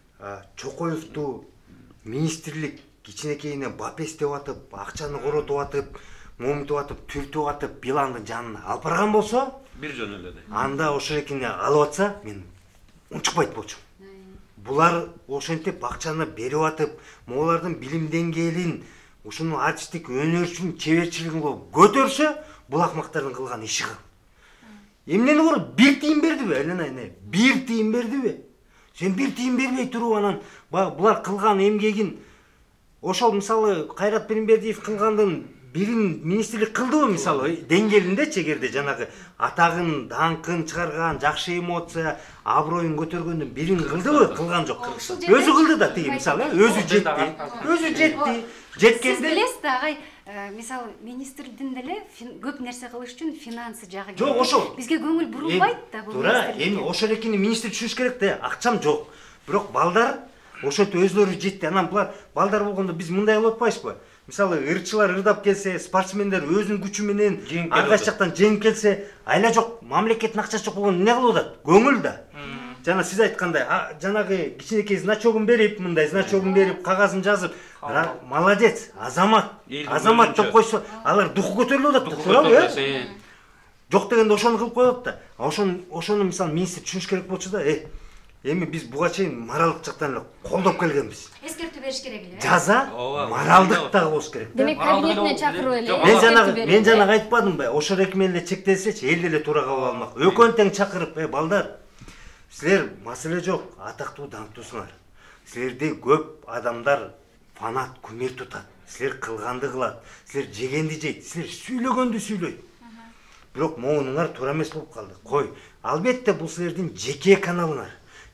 Чокоевду министрлик кичинекейине бапес деп атып, акчаны коротуп атып, момутуп атып, түртүп атып, Биландын жанына алып барган болсо, бир жөн эле. Анда ошол экине алып атса, мен унчукпайт болчумун. Булар ошентип акчаны берип атып, могулардын билим деңгээлин, ушунун артисттик өнөрчүн чеберчилигин коюп көтөрсө, бул акмактардын кылган иши кыл. Эмнени көрүп, бир тыйын бердиби? Айнай, бир тыйын бердиби? Сен бир тыйын бербей туруп анан булар кылган эмгегин ошол мисалы Кайрат Пиринбердиев кылгандын бирин министрлик кылдыбы мисалы деңгээлиндечи, эгерде жанагы атагын, даңкын чыгарган, жакшы эмоция, аброюн көтөргөндөн бирин кылдыбы? Кылган жок. Өзү кылды да тиги мисалы, өзү жетти. Өзү жетти. Жеткенде сиз билесиз да, агай, мисалы министрдин деле көп нерсе кылыш үчүн финансы жагы керек. Жок, ошол. Бизге көңүл бурулбайт да бул. Туура, эми ошол экини министр түшүш керек да, акчам жок. Бирок балдар ошентип өзлөрү жетти. Анан булар балдар болгондо биз мындай кылып атпайбызбы? Мисалы ырчылар ырдап келсе, спортсмендер өзүнүн күчү менен ар кайсы жактан жеңип келсе, айла жок, мамлекеттин акчасы жок болгондо эмне кылып атат? Көңүл да. Жана сиз айткандай, жанагы кичинекей значогун берип, мындай значогун берип, кагазын жазып, молодец, азамат, азамат деп койсо, алар духу көтөрүлүп атат, туурабы? Жок дегенде ошону кылып коет да. Ошону ошону мисалы министр түшүнүш керек болчу да, э, эми биз буга чейин моралдык жактан эле колдоп келгенбиз. Эскертүү бериш керек эле. Жаза моралдык дагы болуш керек. Демек кабинетине чакырып эле. Мен жанагы, мен жанагы айтпадымбы? Ошол эки менен эле чектелсечи, эл деле туура кабыл алмак. Экөөнү тең чакырып, э, балдар, силер маселе жок, атактуу, даңктуусуңар. Силерди көп адамдар фанат, күмөр тутат. Силер кылганды кылат, силер жегенди жейт, силер сүйлөгөндү сүйлөйт. Бирок моунуңар туура эмес болуп калды. Кой, албетте бул силердин жеке каналыңар.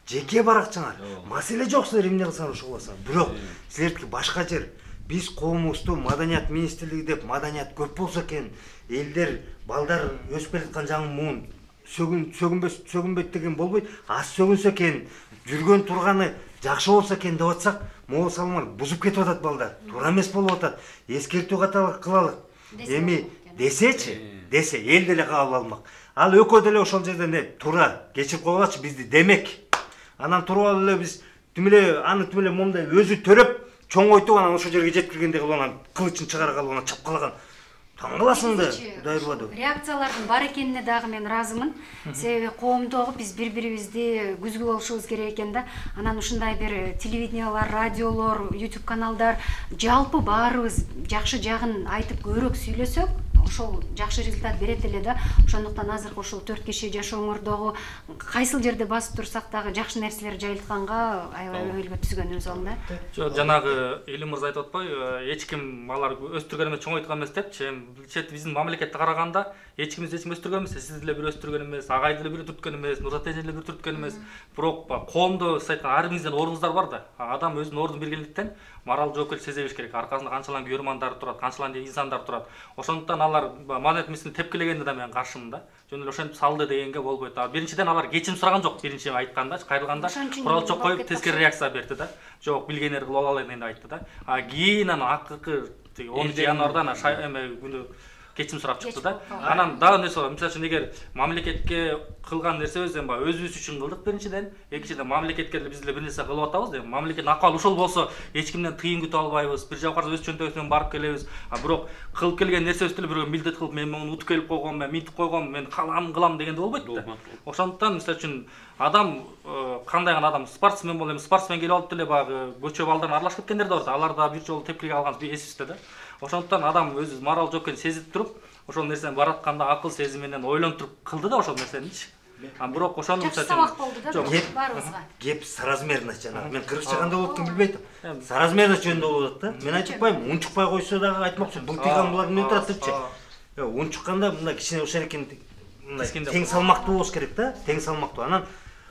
жеке баракчаңар. Маселе жок, силер эмне кылсаңар ошо кыласыңар. Бирок силердики башка жер. Биз коомубузду маданият министрлиги деп маданият көп болсо экен, элдер балдар өсүп келаткан жаңы муун сөгүн сөгүнбөс сөгүнбөйт деген болбойт. Аз сөгүнсө экен, жүргөн турганы жакшы болсо экен деп атсак, могу салмар бузуп кетип атат балдар. Туура эмес болуп атат. Эскертүү катары кылалык. Эми десечи, десе эл деле кабыл алмак. Ал экөө деле ошол жерден деп туура кечирип койгулачы бизди демек. Анан туруп алып эле биз тимеле аны тимеле момундай өзү төрөп чоңойтуп анан ошол жерге жеткиргенде кылып анан кылычын чыгара калып анан чапкалаган. Таң каласың да, Кудай булады. Реакциялардын бар экенине дагы мен разымын. Себеби коомдогу биз бири-бирибизди күзгү болушубуз керек экен да. Анан ушундай бир телевидениялар, радиолор, YouTube каналдар жалпы баарыбыз жакшы жагын айтып көбүрөөк сүйлөсөк, ошол жакшы результат берет эле да. Ошондуктан азыр ошол төрт киши жашооңордогу кайсыл жерде басып турсак дагы жакшы нерселер жайылтканга аябай өйүлгө түзгөнүбүз оң да. Жок, жанагы Элим мырза айтып атпайбы, эч ким алар өстүргөн эмес, чоңойткон эмес депчи. Биздин мамлекетте караганда эч ким эч ким өстүргөн эмес, сиз деле бир өстүргөн эмес, агай деле бир түрткөн эмес, Нурзат эже деле бир түрткөн эмес. Бирок коомдо сиз айткан ар бириңиздин ордуңуздар бар да. Адам өзүнүн ордун бергендиктен моралдык жоопкерчилик сезе бериш керек. Аркасында канчалан көрмандар турат, канчалан инсандар турат. Ошондуктан алар маданият министрин тепкилегенде да мен каршымын да. Жөн эле ошентип салды дегенге болбойт. Биринчиден алар кечирим сураган жок. Биринчи айтканда, кайрылганда куралчок коюп тескери реакция берди да. Жок, билгенер кылып алалы дегенде айтты да. А кийин анан акыркы онунчу январда анан эме күнү кечим сурап чыкты да. Анан дагы нерсе бар. Мисалы үчүн эгер мамлекетке кылган нерсебиз эми өзүбүз үчүн кылдык биринчиден, экинчиден мамлекетке биз деле бир нерсе кылып атабыз деп. Мамлекеттин акыбалы ушул болсо эч кимден тыйын күтүп албайбыз. Бир жака өз чөнтөгүбүздөн барып келебиз. А бирок кылып келген нерсебизди деле бирөө милдет кылып мен муну утуп келип койгом, мен мынтип койгом, мен каламын кылам дегенде болбойт да. Ошондуктан мисалы үчүн адам кандай гана адам спортсмен болуп, эми спортсмен келип алып деле багы көчө балдарына аралашып кеткендер да бар. Алар да бир жолу тепкилик алган эсибизде да. Ошондуктан адам өзү морал жоопкерчилик сезип туруп, ошол нерсени баратканда акыл сезим менен ойлонуп туруп кылды да ошол нерсеничи. А бирок ошону мисалы сабак болду да баарыбызга. Кеп соразмерность жана. Мен кыргызча кандай болот экенин билбей атам. Соразмерность жөнүндө болот да. Мен айтып атпайм, унчукпай койсо дагы айтмакчы, былтыйган булар эмне турат депчи. Унчукканда мындай кичине ошол экен, мындай тең салмактуу болуш керек да, тең салмактуу. Анан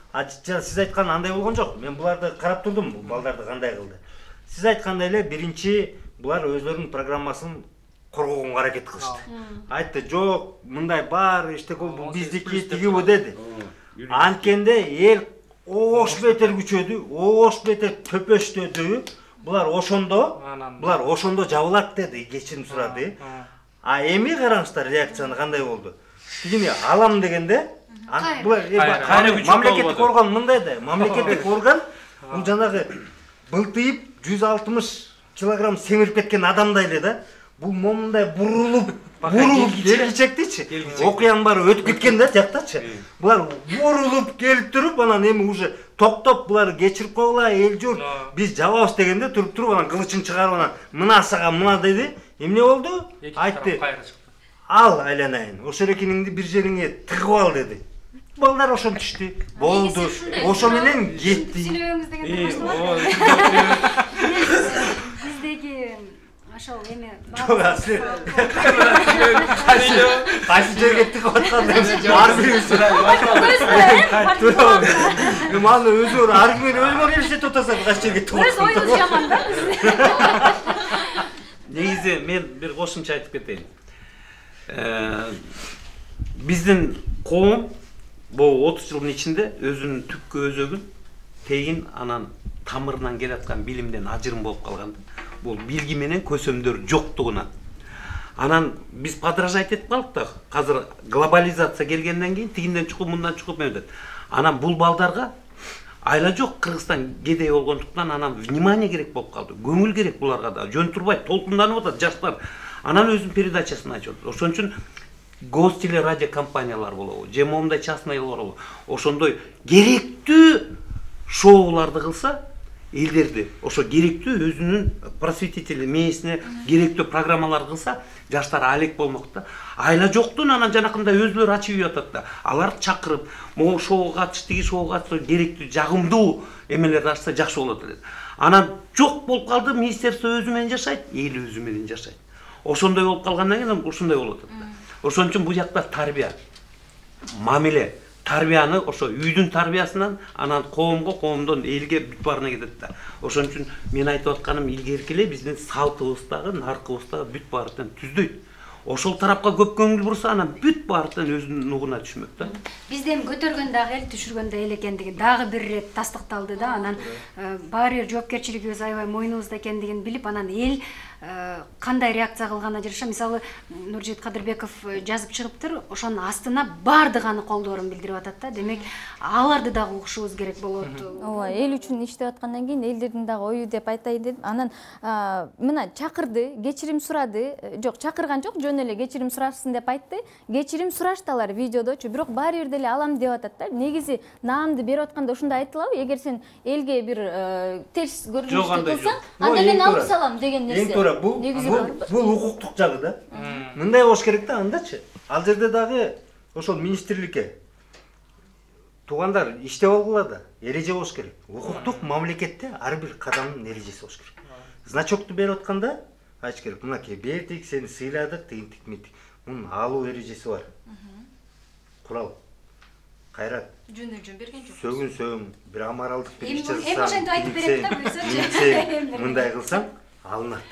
сиз айткан андай болгон жок. Мен буларды карап турдум, бул балдарды кандай кылды. Сиз айткандай эле биринчи булар өзлөрүнүн программасын коргогонго аракет кылышты. Айтты, жок, мындай бар, иштек бул биздики тиги бу деди. Анткенде эл ош бетер күчөдү, ош бетер төпөштөдү. Булар ошондо, булар ошондо жабылат деди, кечирим сурады. А эми караңыздар реакцияны кандай болду. Тигини алам дегенде, булар мамлекеттик орган мындай да, мамлекеттик орган бул жанагы былтыйып жүз алтымыш килограмм семирип кеткен адамдай эле да. Бул момундай бурулуп, бурулуп келгичектичи. Окуянын баары өтүп кеткен да жактачы. Булар бурулуп келип туруп, анан эми уже токтоп булар кечирип койгула, эл журт, биз жабабыз дегенде туруп туруп анан кылычын чыгарып анан мына сага мына деди. Эмне болду? Айтты. Ал айланайын. Ошол экениңди бир жериңе тыгып ал деди. Балдар ошон түштү. Болду. Ошо менен кетти. Сүйлөбөңүз дегенде биздеги ошол эме кайсы жерге тыгып атканда ар бирибиз маны өзү ар ким өзү элестетип атаса кайсы жерге тыгып өз оюңуз жаман да. Негизи мен бир кошумча айтып кетейин. Биздин коом бул отуз жылдын ичинде өзүнүн түпкү өзөгүн тегин анан тамырынан келаткан билимден ажырым болуп калган. Бул билги менен көсөмдөр жоктугуна. Анан биз подражать этип калдык да. Азыр глобализация келгенден кийин тигинден чукуп, мындан чукуп менет. Анан бул балдарга айла жок, Кыргызстан кедей болгондуктан анан внимание керек болуп калды. Көңүл керек буларга да. Жөн турбайт, толкунданып атат жаштар. Анан өзүнүн передачасын айтып атат. Ошон үчүн гостелерадио компаниялар болобу, же момундай частныйлар болобу, ошондой керектүү шоуларды кылса, элдерди ошо керектүү өзүнүн просветитель мээсине керектүү программалар кылса, жаштар алек болмок да. Айла жоктун анан жанакындай өзүлөрү ачып үйүп атат да. Алар чакырып, могу шоуга катыш, тиги шоуга катыш, керектүү жагымдуу эмелерди ачса жакшы болот эле. Анан жок болуп калды, министерство өзү менен жашайт, эл өзү менен жашайт. Ошондой болуп калгандан кийин ушундай болуп атат да. Ошон үчүн бул жакта тарбия, мамиле, тарбияны ошо үйдүн тарбиясынан анан коомго, коомдон элге бүт баарына кетет да. Ошон үчүн мен айтып атканым илгерки эле биздин салтыбыздагы, наркыбыздагы бүт баардыгын түздөйт. Ошол тарапка көп көңүл бурса, анан бүт баардыгын өзүнүн нугуна түшмөк да. Бизде эми көтөргөн дагы эл, түшүргөн да эл экендиги дагы бир ирет тастыкталды да. Анан баары бир жоопкерчилигибиз аябай мойнубузда экендигин билип, анан эл кандай реакция кылганына жараша, мисалы Нуржит Кадырбеков жазып чыгыптыр, ошонун астына баардык аны колдоорун билдирип атат да. Демек, аларды дагы угушубуз керек болот. Ооба, эл үчүн иштеп аткандан кийин элдердин дагы ою деп айтайын дедим. Анан мына чакырды, кечирим сурады. Жок, чакырган жок, жөн эле кечирим сурашсын деп айтты. Кечирим сурашталар видеодочу, бирок баары бир деле алам деп атат да. Негизи наамды берип атканда ушундай айтылабы? Эгер сен элге бир терс көрүнүштү кылсаң, анда мен алып салам деген нерсе. Бул бул укуктук жагы да. Мындай болуш керек да, андачы. Ал жерде дагы ошол министрликке туугандар иштеп алгыла да, эреже болуш керек. Укуктук мамлекетте ар бир кадамдын эрежеси болуш керек. Значокту берип атканда айтыш керек, мынакей бердик, сени сыйладык, тигинтик митик. Мунун алуу эрежеси бар. Курал. Кайрат. Жөнү-жөн берген жок. Сөгүн сөгүн, бир амаралдык бир иш жасасаң. Эми ошентип айтып берет да, буюрса. Мындай кылсаң алынат.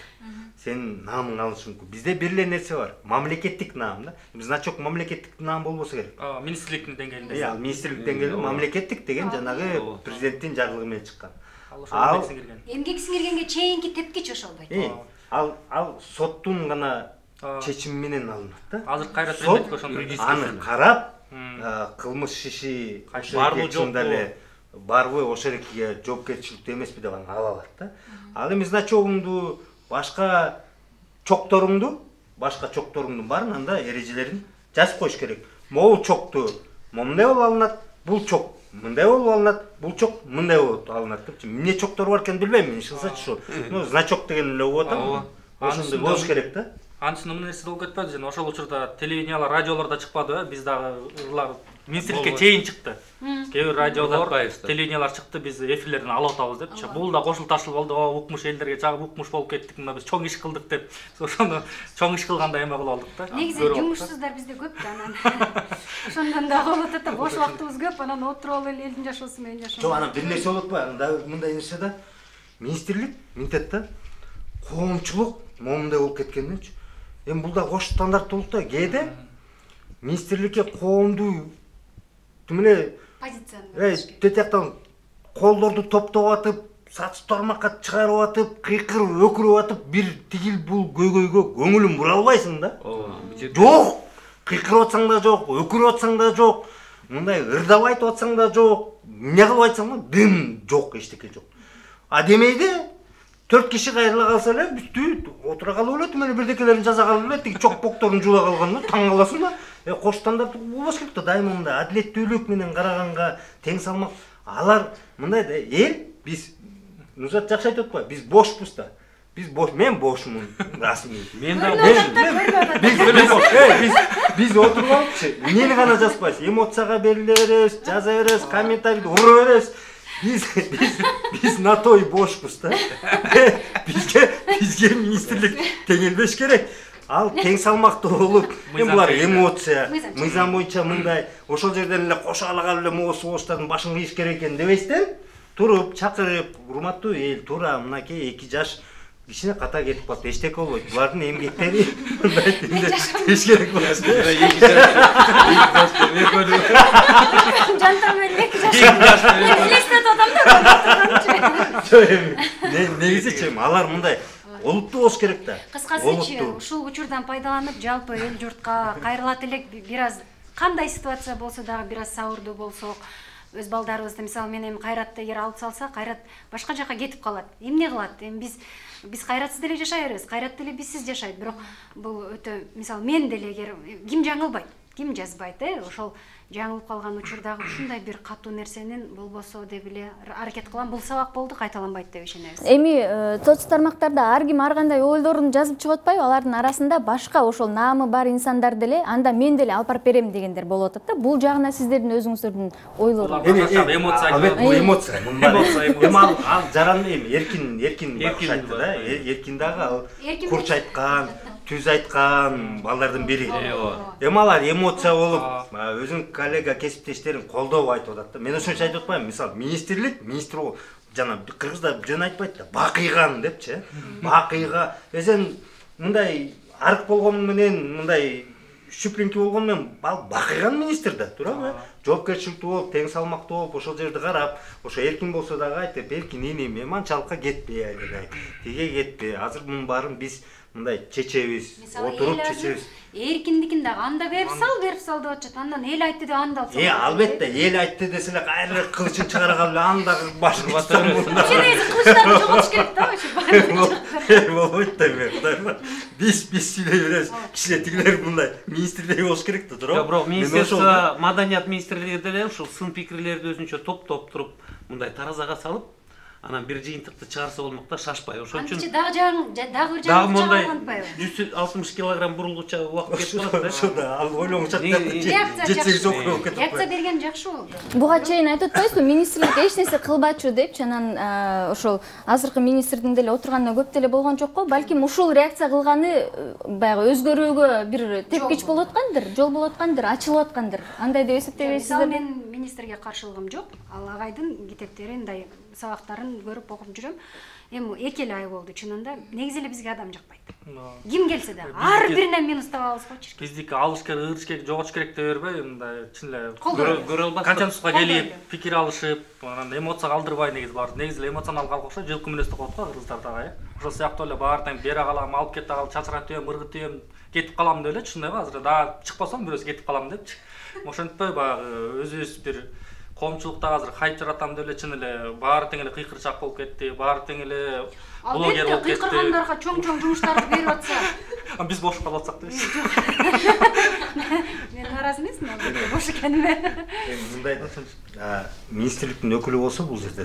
Сен наамың алышы мүмкүн. Бизде бир эле нерсе бар. Мамлекеттик наам да. Значок мамлекеттик наам болбосо керек. Ооба, министрликтин деңгээлинде. Иә, министрлик деңгээлинде мамлекеттик деген жанагы президенттин жарлыгы менен чыккан. Ал эмгек сиңиргенге чейинки тепкич ошолбойт. Ал ал соттун гана чечими менен алынат да. Азыр Кайрат Рахметов ошондой. Аны карап, кылмыш иши барбы жок эле барбы ошол экиге жоопкерчиликтүү эмеспи деп аны ала алат да. Ал эми значогуңду, башка чокторуңду, башка чокторуңдун баарын анда эрежелерин жазып коюш керек. Могу чокту мындай болуп алынат, бул чок мындай болуп алынат, бул чок мындай болуп алынат депчи. Эмне чоктор бар экенин билбейм, мен чыксачы ушул. Ну, значок деген эле болуп атам. Ошондой болуш керек да. Антисин эмне нерсе болуп кетпеди, жана ошол учурда телевидениялар, радиолордо чыкпадыбы? Биз дагы ырлар министрликке чейин чыкты. Кээ бир радиолор, телевидениялар чыкты, биз эфирлерин алып атабыз депчи. Бул да кошул ташыл болду, укмуш элдерге чагып укмуш болуп кеттик, мына биз чоң иш кылдык деп. Ошону чоң иш кылгандай эме кылып алдык да. Негизи жумушсуздар бизде көп да, анан. Ошондон да болуп атат да, бош убактыбыз көп, анан отуруп алып эле элдин жашоосу менен жашоо. Жок, анан бир нерсе болот ба? Анда мындай нерсе да. Министрлик мынтет да. Коомчулук момундай болуп кеткенденчи. Эми бул да кош стандарттуулук да. Кээде министрликке коомду тимеле позицияны Эй, тетяктан колдорду топтоп атып, сатып тармакка чыгарып атып, кыйкыр өкүрүп атып, бир тигил бул көйгөйгө көңүлүн бура албайсың да. Жок, кыйкырып атсаң да жок, өкүрүп атсаң да жок, мындай ырдап айтып атсаң да жок, эмне кылып айтсаң да дым жок, эчтеке жок. А демейде төрт киши кайрыла калса эле бүттү, отура калып эле тимени бирдекелерин жаза калып эле, тиги чок бокторун жула калганда таң каласың да. Э, кош стандарт болбош керек да, дайыма мындай адилеттүүлүк менен караганга, тең салмак. Алар мындай да, эл биз Нурзат жакшы айтып атпайбы? Биз бошпуз да. Биз бош, мен бошмун, расмий. Мен да биз биз биз отуруп алыпчы. Эмнени гана жазбайбыз, эмоцияга бериле беребиз, жаза беребиз, комментарийди ура беребиз. Биз биз биз на той бошпуз да. Бизге бизге министрлик теңелбеш керек. Ал тең салмактуу болуп, эми булар эмоция, мыйзам боюнча мындай, ошол жерден эле кошо алагалып эле могу согуштардын башын кыйыш керек экен дебестен, туруп, чакырып, урматтуу эл, туура мынакей эки жаш кичине ката кетип калды, эчтеке болбойт. Булардын эмгектери мындай тимде эч керек болот. эки жаш жантам эле эки жаш. Мен элестетип атам да. Негизичи алар мындай олуттуу болуш керек да. Кыскасычы, ушул учурдан пайдаланып, жалпы эл журтка кайрылат элек, бир аз кандай ситуация болсо дагы бир аз сабырдуу болсок, өз балдарыбызды, мисалы мен эми Кайратты эгер алып салса, Кайрат башка жака кетип калат. Эмне кылат? Эми биз биз Кайратсыз деле жашай беребиз, Кайрат деле бизсиз жашайт. Бирок бул өтө, мисалы мен деле эгер ким жаңылбайт, ким жазбайт, э, ошол жаңылып калган учурдагы ушундай бир катуу нерсенин болбосо деп эле аракет кылам. Бул сабак болду, кайталанбайт деп ишенебиз. Эми соц тармактарда ар ким ар кандай ойлорун жазып чыгып атпайбы? Алардын арасында башка ошол наамы бар инсандар деле, анда мен деле алып барып берем дегендер болуп атат да. Бул жагына сиздердин өзүңүздөрдүн ойлору. Эми эмоция, бул эмоция, эми ал ал жаранды эми эркин эркин бакыш айтты да. Эркин дагы ал курч айткан, түз айткан балдардын бири. Эми алар эмоция болуп, өзүнүн коллега кесиптештерин колдоп айтып атат да. Мен ошончо айтып атпайм. Мисалы, министрлик, министр жана кыргыздар жөн айтпайт да, бакыйган депчи. Бакыйга. Эсен мындай арк болгон менен, мындай шүпринки болгон менен бакыйган министр да, туурабы? Жоопкерчиликтүү болуп, тең салмактуу болуп, ошол жерди карап, ошо эркин болсо дагы айтып, эркин иним, эми анчалыкка кетпей айдай. Тиге кетпей. Азыр мунун баарын биз мындай чечебиз, отуруп чечебиз. Эркиндикин дагы анда берип сал, берип сал деп атат. Андан эл айтты деп анда алса. Э, албетте, эл айтты десе эле кайра кылычын чыгара калып, анда башын батырып. Ченеси кылычтарды жоготуш керек да, ошо. Болбойт да эми, Кудайга. Биз биз сүйлөй беребиз. Кичине тигилер мындай министрлер болуш керек да, туурабы? Бирок министрликте, маданият министрлигинде деле ушул сын пикирлерди өзүнчө топтоп туруп, мындай таразага салып, анан бир жыйынтыкты чыгарса болмок да, шашпай. Ошон үчүн дагы жагын, дагы бир жагын чыгарганбайбы? жүз алтымыш килограмм бурулгуча убакыт кетип калат да. Ошо да, ал ойлоңучак жетсеңиз окуй болуп кетип калат. Реакция берген жакшы болду. Буга чейин айтып атпайсызбы, министрлик эч нерсе кылбачу депчи, анан ошол азыркы министрдин деле отурганда көп деле болгон жокко, балким ушул реакция кылганы баягы өзгөрүүгө бир тепкич болуп аткандыр, жол болуп аткандыр, ачылып аткандыр. Андай деп эсептебейсизби? Мен министрге каршылыгым жок. Ал агайдын китептерин, мындай сабактарын көрүп окуп жүрөм. Эми эки ай болду чынында. Негизи эле бизге адам жакпайт. Ким келсе да ар бирине минус табабыз го чирке. Биздики алыш керек, ырыш керек, жоготуш керек деп бербей, мындай чын эле көрө албас. Консенсуска келип, пикир алышып, анан эмоцияга алдырбай негизи бар. Негизи эле эмоционал калк окшойт, жылкы мүнөздө коет го кыргыздарда, э. Ошол сыяктуу эле баары тең бере калам, алып кете калам, чачыратып, ыргытып, кетип калам деп эле чындайбы? Азыр да чыкпасам бирөөсү кетип калам депчи. Ошентпей баягы өзүбүз бир коомчулукта азыр хайп жаратам деп эле чын эле баары тең эле кыйкырчак болуп кетти, баары тең эле блогер болуп кетти. Кыйкыргандарга чоң-чоң жумуштарды берип атса, биз бош калып атсак дейсиз. Мен наразы эмесмин, ал бош экениме. Эми мындай да, министрликтин өкүлү болсо бул жерде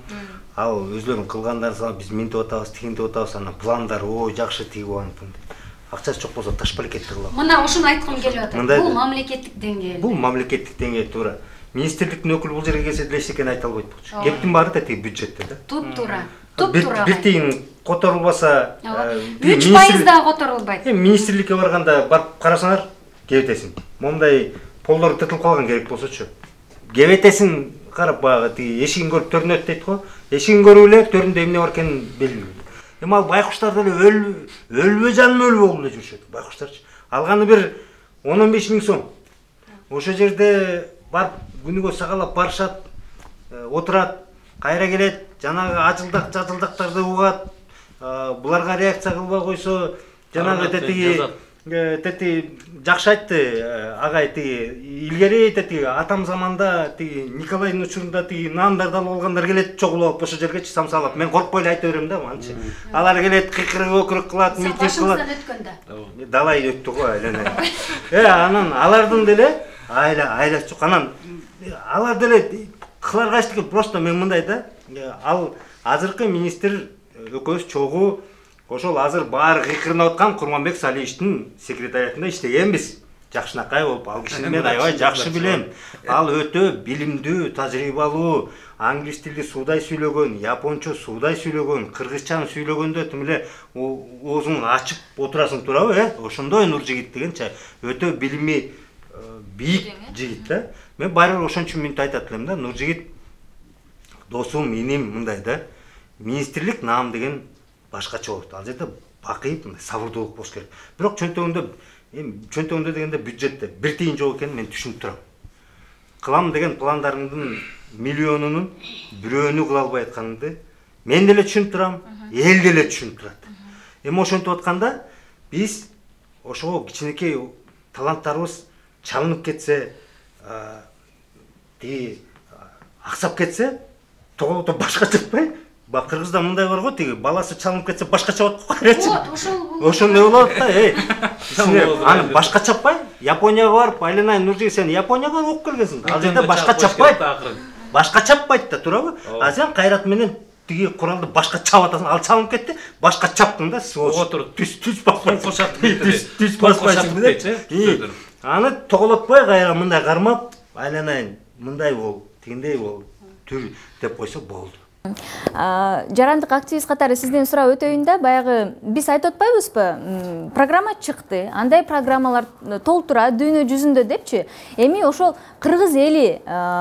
ал өзлөрүнүн кылгандарын салып, биз минтип атабыз, тигинтип атабыз, анан пландар ой жакшы тигип антын. Акчасы жок болсо таш пакетти кылам. Мына ошону айткым келип атат. Бул мамлекеттик деңгээл. Бул мамлекеттик деңгээл туура. Министрликтин өкүлү бул жерге келсе деле эч нерсени айта албайт болчу. Кептин баары да тиги бюджетте да. Туп-туура. Туп-туура. Бир тиын которулбаса, үч пайыз да которулбайт. Эми министрликке барганда барып карасаңар, кебетесиң. Момундай полдор тытылып калган керек болсочу. Кебетесиң карап баягы тиги эшигин көрүп төрүнөт дейт го. Эшигин көрүп эле төрүндө эмне бар экенин белгилүү. Эми ал байкуштар деле өлбөй, өлбөй жаным өлбөй болуп эле жүрүшөт байкуштарчы. Алганы бир он он беш миң сом. Ошол жерде барып күнүгө сагалап барышат, отурат, кайра келет, жанагы ажылдак жажылдактарды угат. Буларга реакция кылбай койсо, жанагы тетиги тети жакшы айтты агай тиги илгери тети атам заманда тиги Николайдын учурунда тиги нандарды алып алгандар келет чогулуп ошол жерге самсалап. Мен коркпой эле айта берем да анчы. Алар келет кыйкырып өкүрүк кылат, митинг кылат. Өткөндө. Далай өттү го айлана. Э анан алардын деле айла айласы жок. Анан алар деле кыларга эчтеке просто мен мындай да. Ал азыркы министр экөөбүз чогуу ошол азыр баары кыйкырынып аткан Курманбек Салиевичтин секретариатында иштегенбиз. Жакшынакай болуп, ал кишини мен аябай жакшы билем. Ал өтө билимдүү, тажрыйбалуу, англис тилди суудай сүйлөгөн, япончо суудай сүйлөгөн, кыргызчаны сүйлөгөндө тим эле оозун ачып отурасың туурабы, э? Ошондой Нуржигит дегенче өтө билими бийик жигит да. Мен баары ошон үчүн мынтип айтат элем да, Нуржигит досум, иним мындай да. Министрлик наам деген башкача болот. Ал жерде бакыйып, сабырдуулук болуш керек. Бирок чөнтөгүндө, эми чөнтөгүндө дегенде бюджетте бир тиын жок экенин мен түшүнүп турам. Кылам деген пландарыңдын миллионунун бирөөнү кыла албай атканыңды мен деле түшүнүп турам, эл деле түшүнүп турат. Эми ошентип атканда биз ошого кичинекей таланттарыбыз чалынып кетсе, тиги аксап кетсе, тоголото башка чыкпай. Бак кыргызда мындай бар го, тиги баласы чалынып кетсе башкача болот го. Вот, ошол ошондой болот да, эй. Аны башка чаппай, Японияга барып, айланай Нуржигит сен Японияга окуп келгенсиң. Ал жерде башка чаппайт. Башка чаппайт да, туурабы? А сен кайрат менен тиги куралды башка чап атасың, ал чалынып кетти, башка чаптың да, отуруп түз түз баспайсың. Түз түз баспайсың да. Аны тоголотпой кайра мындай кармап, айланайын мындай бол, тигиндей бол, түр деп койсо болду. Жарандык активист катары сизден сурап өтөйүн да, баягы биз айтып атпайбызбы? Программа чыкты, андай программалар толтура дүйнө жүзүндө депчи. Эми ошол кыргыз эли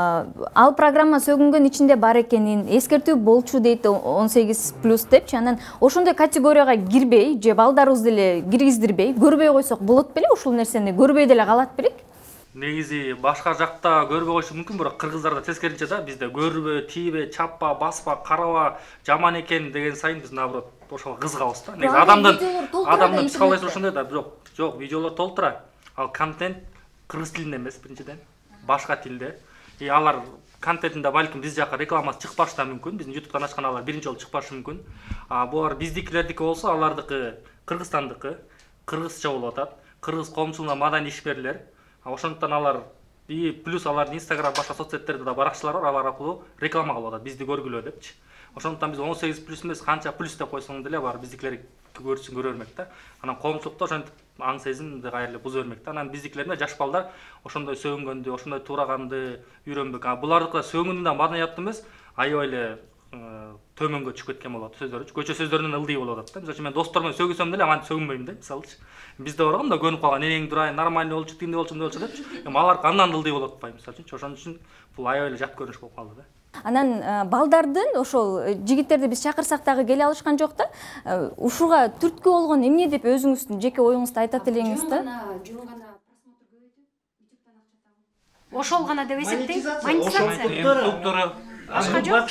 ал программа сөгүнгөн ичинде бар экенин эскертүү болчу дейт он сегиз плюс депчи. Анан ошондой категорияга кирбей, же балдарыбызды эле киргиздирбей, көрбөй койсок болот беле, ушул нерсени көрбөй деле калат белек? Негизи башка жакта көрбөй койушу мүмкүн, бирок кыргыздарда тескеринче да, бизде көрбө, тийбе, чаппа, баспа, караба жаман экен деген сайын биз наоборот ошого кызыгабыз да. Негизи адамдын адамдын психологиясы ошондой да, бирок жок, видеолор толтура. Ал контент кыргыз тилинде эмес биринчиден, башка тилде. И алар контентинде балким биз жака рекламасы чыкпашы да мүмкүн. Биздин ютубтан ачкан алар биринчи жолу чыкпашы мүмкүн. А булар биздикилердики болсо, алардыкы Кыргызстандыкы кыргызча болуп атат. Кыргыз коомчулугуна маданий ишмерлер. Ошондуктан алар и плюс алардын Instagram башка соцсеттерде да баракчылар бар, алар аркылуу реклама кылып атат, бизди көргүлө депчи. Ошондуктан биз он сегиз плюс эмес, канча плюс деп койсоң деле бар биздикилер көрсүн көрө бермек да. Анан коомчулукта ошентип аң сезимди кайрылы буза бермек да. Анан биздикилерде жаш балдар ошондой сөгүнгөндү, ошондой тураганды үйрөнбөк. А булардыкы сөгүнгөндө маданияттуу эмес, аябай эле төмөнгө чыгып кеткен болот сөздөрү. Көчө сөздөрүнөн ылдый болуп атат да. Мисалы үчүн мен достор менен сөгүсөм деле антип сөгүнбөйм да, мисалычы. Бизде бар да көнүп калган энең дурайын, нормальный болчу, тигиндей болчу, мындай болчу депчи. Эми алар андан ылдый болуп атпайбы, мисалы үчүн. Ошон үчүн бул аябай эле жат көрүнүш болуп калды да. Анан балдардын ошол жигиттерди биз чакырсак дагы келе алышкан жок да. Ушуга түрткү болгон эмне деп өзүңүздүн жеке оюңузду айтат элеңиз да? Жөн гана просмотр көбөйтүп, ютубтан акча табуу. Ошол гана деп эсептейм. Монетизация. Башка жок.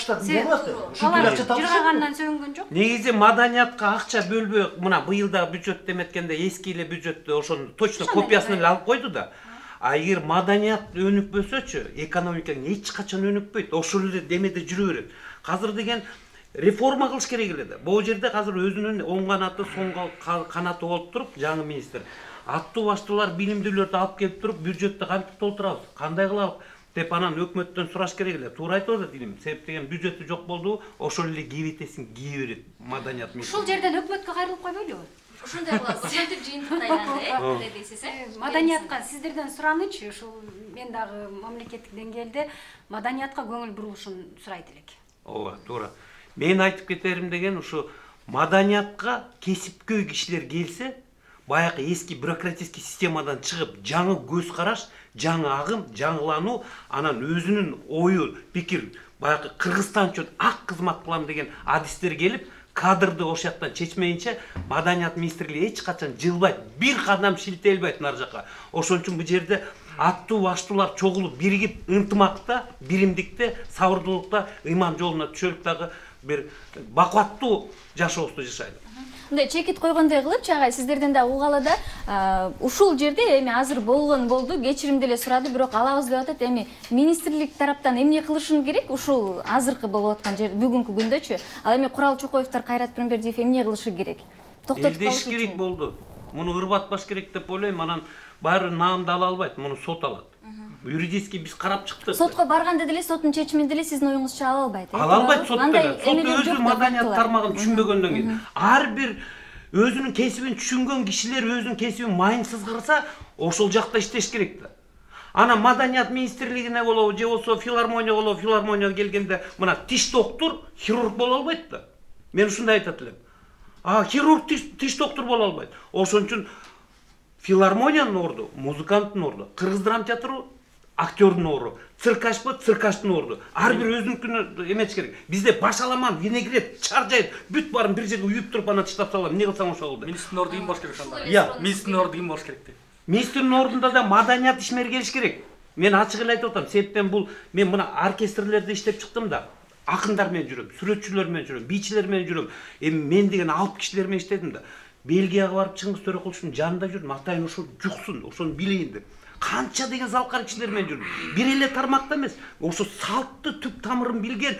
Алар жыргагандан сөгүнгөн жок. Негизи маданиятка акча бөлбөй, мына быйылда бюджет деметкенде эски эле бюджетти ошону точно копиясын эле алып койду да. А эгер маданият өнүкпөсөчү, экономика эч качан өнүкпөйт. Ошол эле демеде жүрө берет. Азыр деген реформа кылыш керек эле да. Бул жерде азыр өзүнүн оң канаты, соң канаты болуп туруп, жаңы министр аттуу баштуулар, билимдүүлөрдү алып келип туруп, бюджетти кантип толтурабыз, кандай кылабыз деп анан өкмөттөн сураш керек эле. Туура айтып атат илим. Себеп деген бюджети жок болду, ошол эле кебетесин кие берет маданият министри. Ушул жерден өкмөткө кайрылып койбойлубу? Ошондой кылабыз. Ошентип жыйынтыкты айланды, э, дейсиз, э? Маданиятка сиздерден суранычы, ушул мен дагы мамлекеттик деңгээлде маданиятка көңүл бурулушун сурайт элек. Ооба, туура. Мен айтып кетерим деген ушу маданиятка кесипкөй кишилер келсе, баягы эски бюрократический системадан чыгып, жаңы көз караш, жаңы агым, жаңылануу, анан өзүнүн ою, пикир, баягы Кыргызстан үчүн ак кызмат кылам деген адистер келип, кадрды ошол жактан чечмейинче маданият министрлиги эч качан жылбайт, бир кадам шилтелбейт нар жака. Ошон үчүн бул жерде аттуу баштуулар чогулуп биригип, ынтымакта, биримдикте, сабырдуулукта ыйман жолуна түшөлүк дагы бир бакуаттуу жашообузду жашайлы. Мындай чекит койгондой кылып, чагай сиздерден да угалы да, ушул жерде эми азыр болгон болду, кечирим деле сурады, бирок алабыз деп атат. Эми министрлик тараптан эмне кылышын керек ушул азыркы болуп аткан жер бүгүнкү күндөчү? Ал эми Курал Чокоевдер, Кайрат Пирмбердиев эмне кылышы керек? Токтотуп калыш керек болду. Муну ырбатпаш керек деп ойлойм. Анан баары наамды ала албайт, муну сот алат. Юридически биз карап чыктык. Сотко барганда деле соттун чечимин деле сиздин оюңузча ала албайт. Ала албайт сот деле. Сот өзү маданият тармагын түшүнбөгөндөн кийин. Ар бир өзүнүн кесибин түшүнгөн кишилер өзүнүн кесибин майын сызгырса, ошол жакта иштеш керек да. Ана маданият министрлигине болобу, же болсо филармония болобу, филармонияга келгенде мына тиш доктор хирург боло албайт да. Мен ушундай айтат элем. А хирург тиш доктор боло албайт. Ошон үчүн филармониянын орду, музыканттын орду, Кыргыз драма театры актёрдун орду, циркачпы, циркачтын орду. Ар бир өзүнүкүнө эмес керек. Бизде башаламан, винегрет, чаржайт, бүт баарын бир жерге үйүп туруп ана тыштап салам. Эмне кылсаң ошол болду. Министрдин орду ким болуш керек анда? Я, министрдин орду ким болуш керек деп. Министрдин ордунда да маданият ишмери келиш керек. Мен ачык эле айтып атам. Себептен бул мен мына оркестрлерде иштеп чыктым да. Акындар менен жүрөм, сүрөтчүлөр менен жүрөм, бийчилер менен жүрөм. Эми мен деген алып кишилер менен иштедим да. Бельгияга барып Чыңгыз Төрөкуловдун жанында жүрдүм. Атайын ошо жуксун, ошону билейин деп. Канча деген залкар кишилер менен жүрдүм. Бир эле тармакта эмес, ошо салтты түп тамырын билген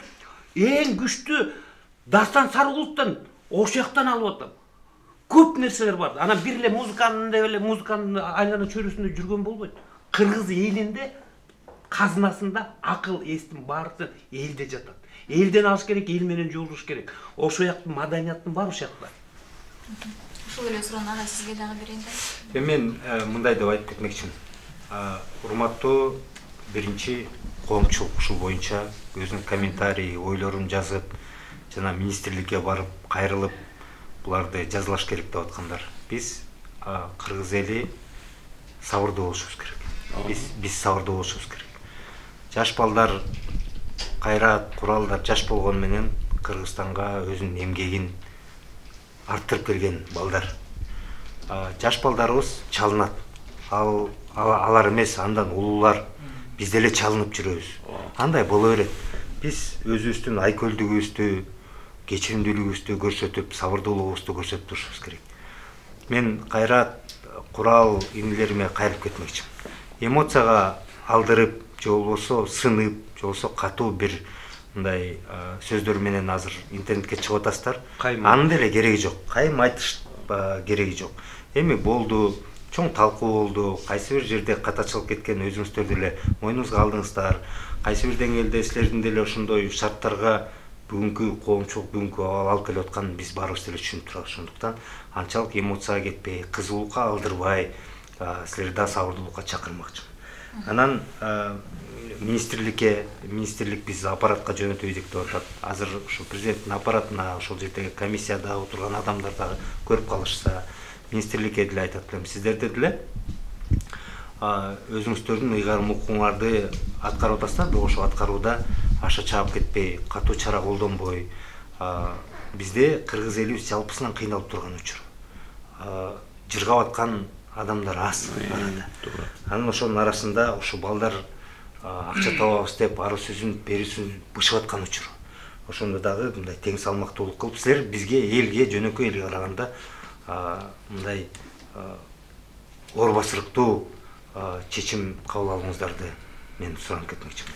эң күчтүү Дастан Сарыгуловдон ошол жактан алып атам. Көп нерселер бар. Анан бир эле музыканын деп эле музыканын айлана чөйрөсүндө жүргөн болбойт. Кыргыз элинде казынасында акыл эстин баары элде жатат. Элден алыш керек, эл менен жолугуш керек. Ошол жактын маданияттын баары ошол жакта. Ушул эле суроону ага сизге дагы берейин да. Мен мындай деп айтып кетмекчимин. Урматтуу биринчи коомчулук ушул боюнча өзүнүн комментарий ойлорун жазып жана министрликке барып кайрылып буларды жазалаш керек деп аткандар. Биз кыргыз эли сабырдуу болушубуз керек. Биз биз сабырдуу болушубуз керек. Жаш балдар кайрат, куралдар жаш болгону менен Кыргызстанга өзүнүн эмгегин арттырып келген балдар. Жаш балдарыбыз чалынат. Ал алар эмес, андан улуулар биз деле чалынып жүрөбүз. Андай боло берет. Биз өзүбүздүн айкөлдүгүбүздү, кечиримдүүлүгүбүздү көрсөтүп, сабырдуулугубузду көрсөтүп турушубуз керек. Мен кайрат, курал инилериме кайрылып кетмекчимин. Эмоцияга алдырып, же болбосо сынып, же болбосо катуу бир мындай сөздөр менен азыр интернетке чыгып атасыздар. Анын деле кереги жок. Кайым айтыш кереги жок. Эми болду, чоң талкуу болду. Кайсы бир жерде катачылык кеткен өзүңүздөр деле мойнуңузга алдыңыздар. Кайсы бир деңгээлде силердин деле ошондой шарттарга бүгүнкү коомчулук, бүгүнкү абал алып келип атканын биз баарыбыз деле түшүнүп турабыз. Ошондуктан анчалык эмоцияга кетпей, кызуулукка алдырбай, силерди да сабырдуулукка чакырмакчымын. Анан министрликке, министрлик биз аппаратка жөнөтөйдүк деп атат. Азыр ошо президенттин аппаратына, ошол жердеги комиссияда отурган адамдар да көрүп калышса, министрликке деле айтат элем, сиздерде деле өзүңүздөрдүн ыйгарым укугуңарды аткарып атасыздар, бирок ошол аткарууда аша чаап кетпей, катуу чара колдонбой, бизде кыргыз элибиз жалпысынан кыйналып турган учур. Жыргап аткан адамдар аз арада. Анын ошонун арасында ушу балдар акча табабыз деп арыз-сүзүн, берүүсүн бышып аткан учур. Ошондо дагы мындай тең салмактуулук кылып, силер бизге, элге, жөнөкөй элге караганда мындай оор басырыктуу чечим кабыл алууңуздарды мен суранып кетмекчимин.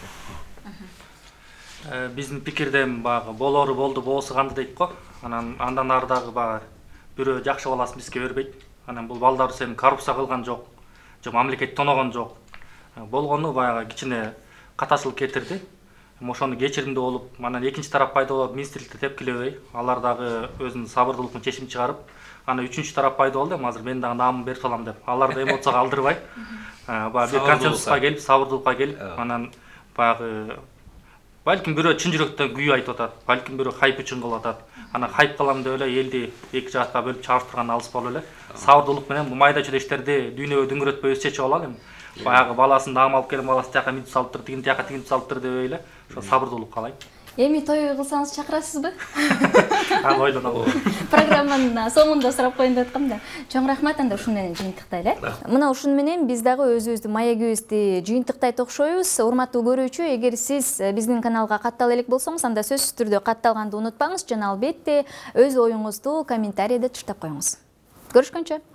Биздин пикирден баягы болору болду, болсо канды дейт го. Анан андан ары дагы баягы бирөө жакшы баласын бизге бербейт. Анан бул балдар сен коррупция кылган жок, же мамлекет тоногон жок. Болгону баягы кичине катачылык кетирди. Ошону кечиримдүү болуп, анан экинчи тарап пайда болуп, министрликте тепкилебей, алар дагы өзүнүн сабырдуулугун чечим чыгарып, анан үчүнчү тарап пайда болду, азыр мен дагы наамымды берип салам деп. Аларды эмоцияга алдырбай, баягы бир консенсуска келип, сабырдуулукка келип, анан баягы балким бирөө чын жүрөктөн күйүү айтып атат, балким бирөө хайп үчүн кылып атат. Анан хайп кылам деп эле элди эки жакка бөлүп чабыштырган алыс болуп эле. Сабырдуулук менен бул майда чүйдө иштерди дүйнөгө дүңгүрөтпөй өз чечип алалы эми. Баягы баласын даам алып келип, баласы тияка минтип салыптыр, тигин тияка тигинтип салыптыр деп эле. Ошо сабырдуулук каалайм. Эми той кылсаңыз чакырасызбы? Аны ойлонолу. Программанын соңунда сурап коеюн деп аткам да. Чоң рахмат, анда ушуну менен жыйынтыктайлы. Мына ушуну менен биз дагы өзүбүздүн маегибизди жыйынтыктайт окшойбуз. Урматтуу көрүүчү, эгер сиз биздин каналга каттала элек болсоңуз, анда сөзсүз түрдө катталганды унутпаңыз жана албетте өз оюңузду комментарийде таштап коюңуз. Көрүшкөнчө.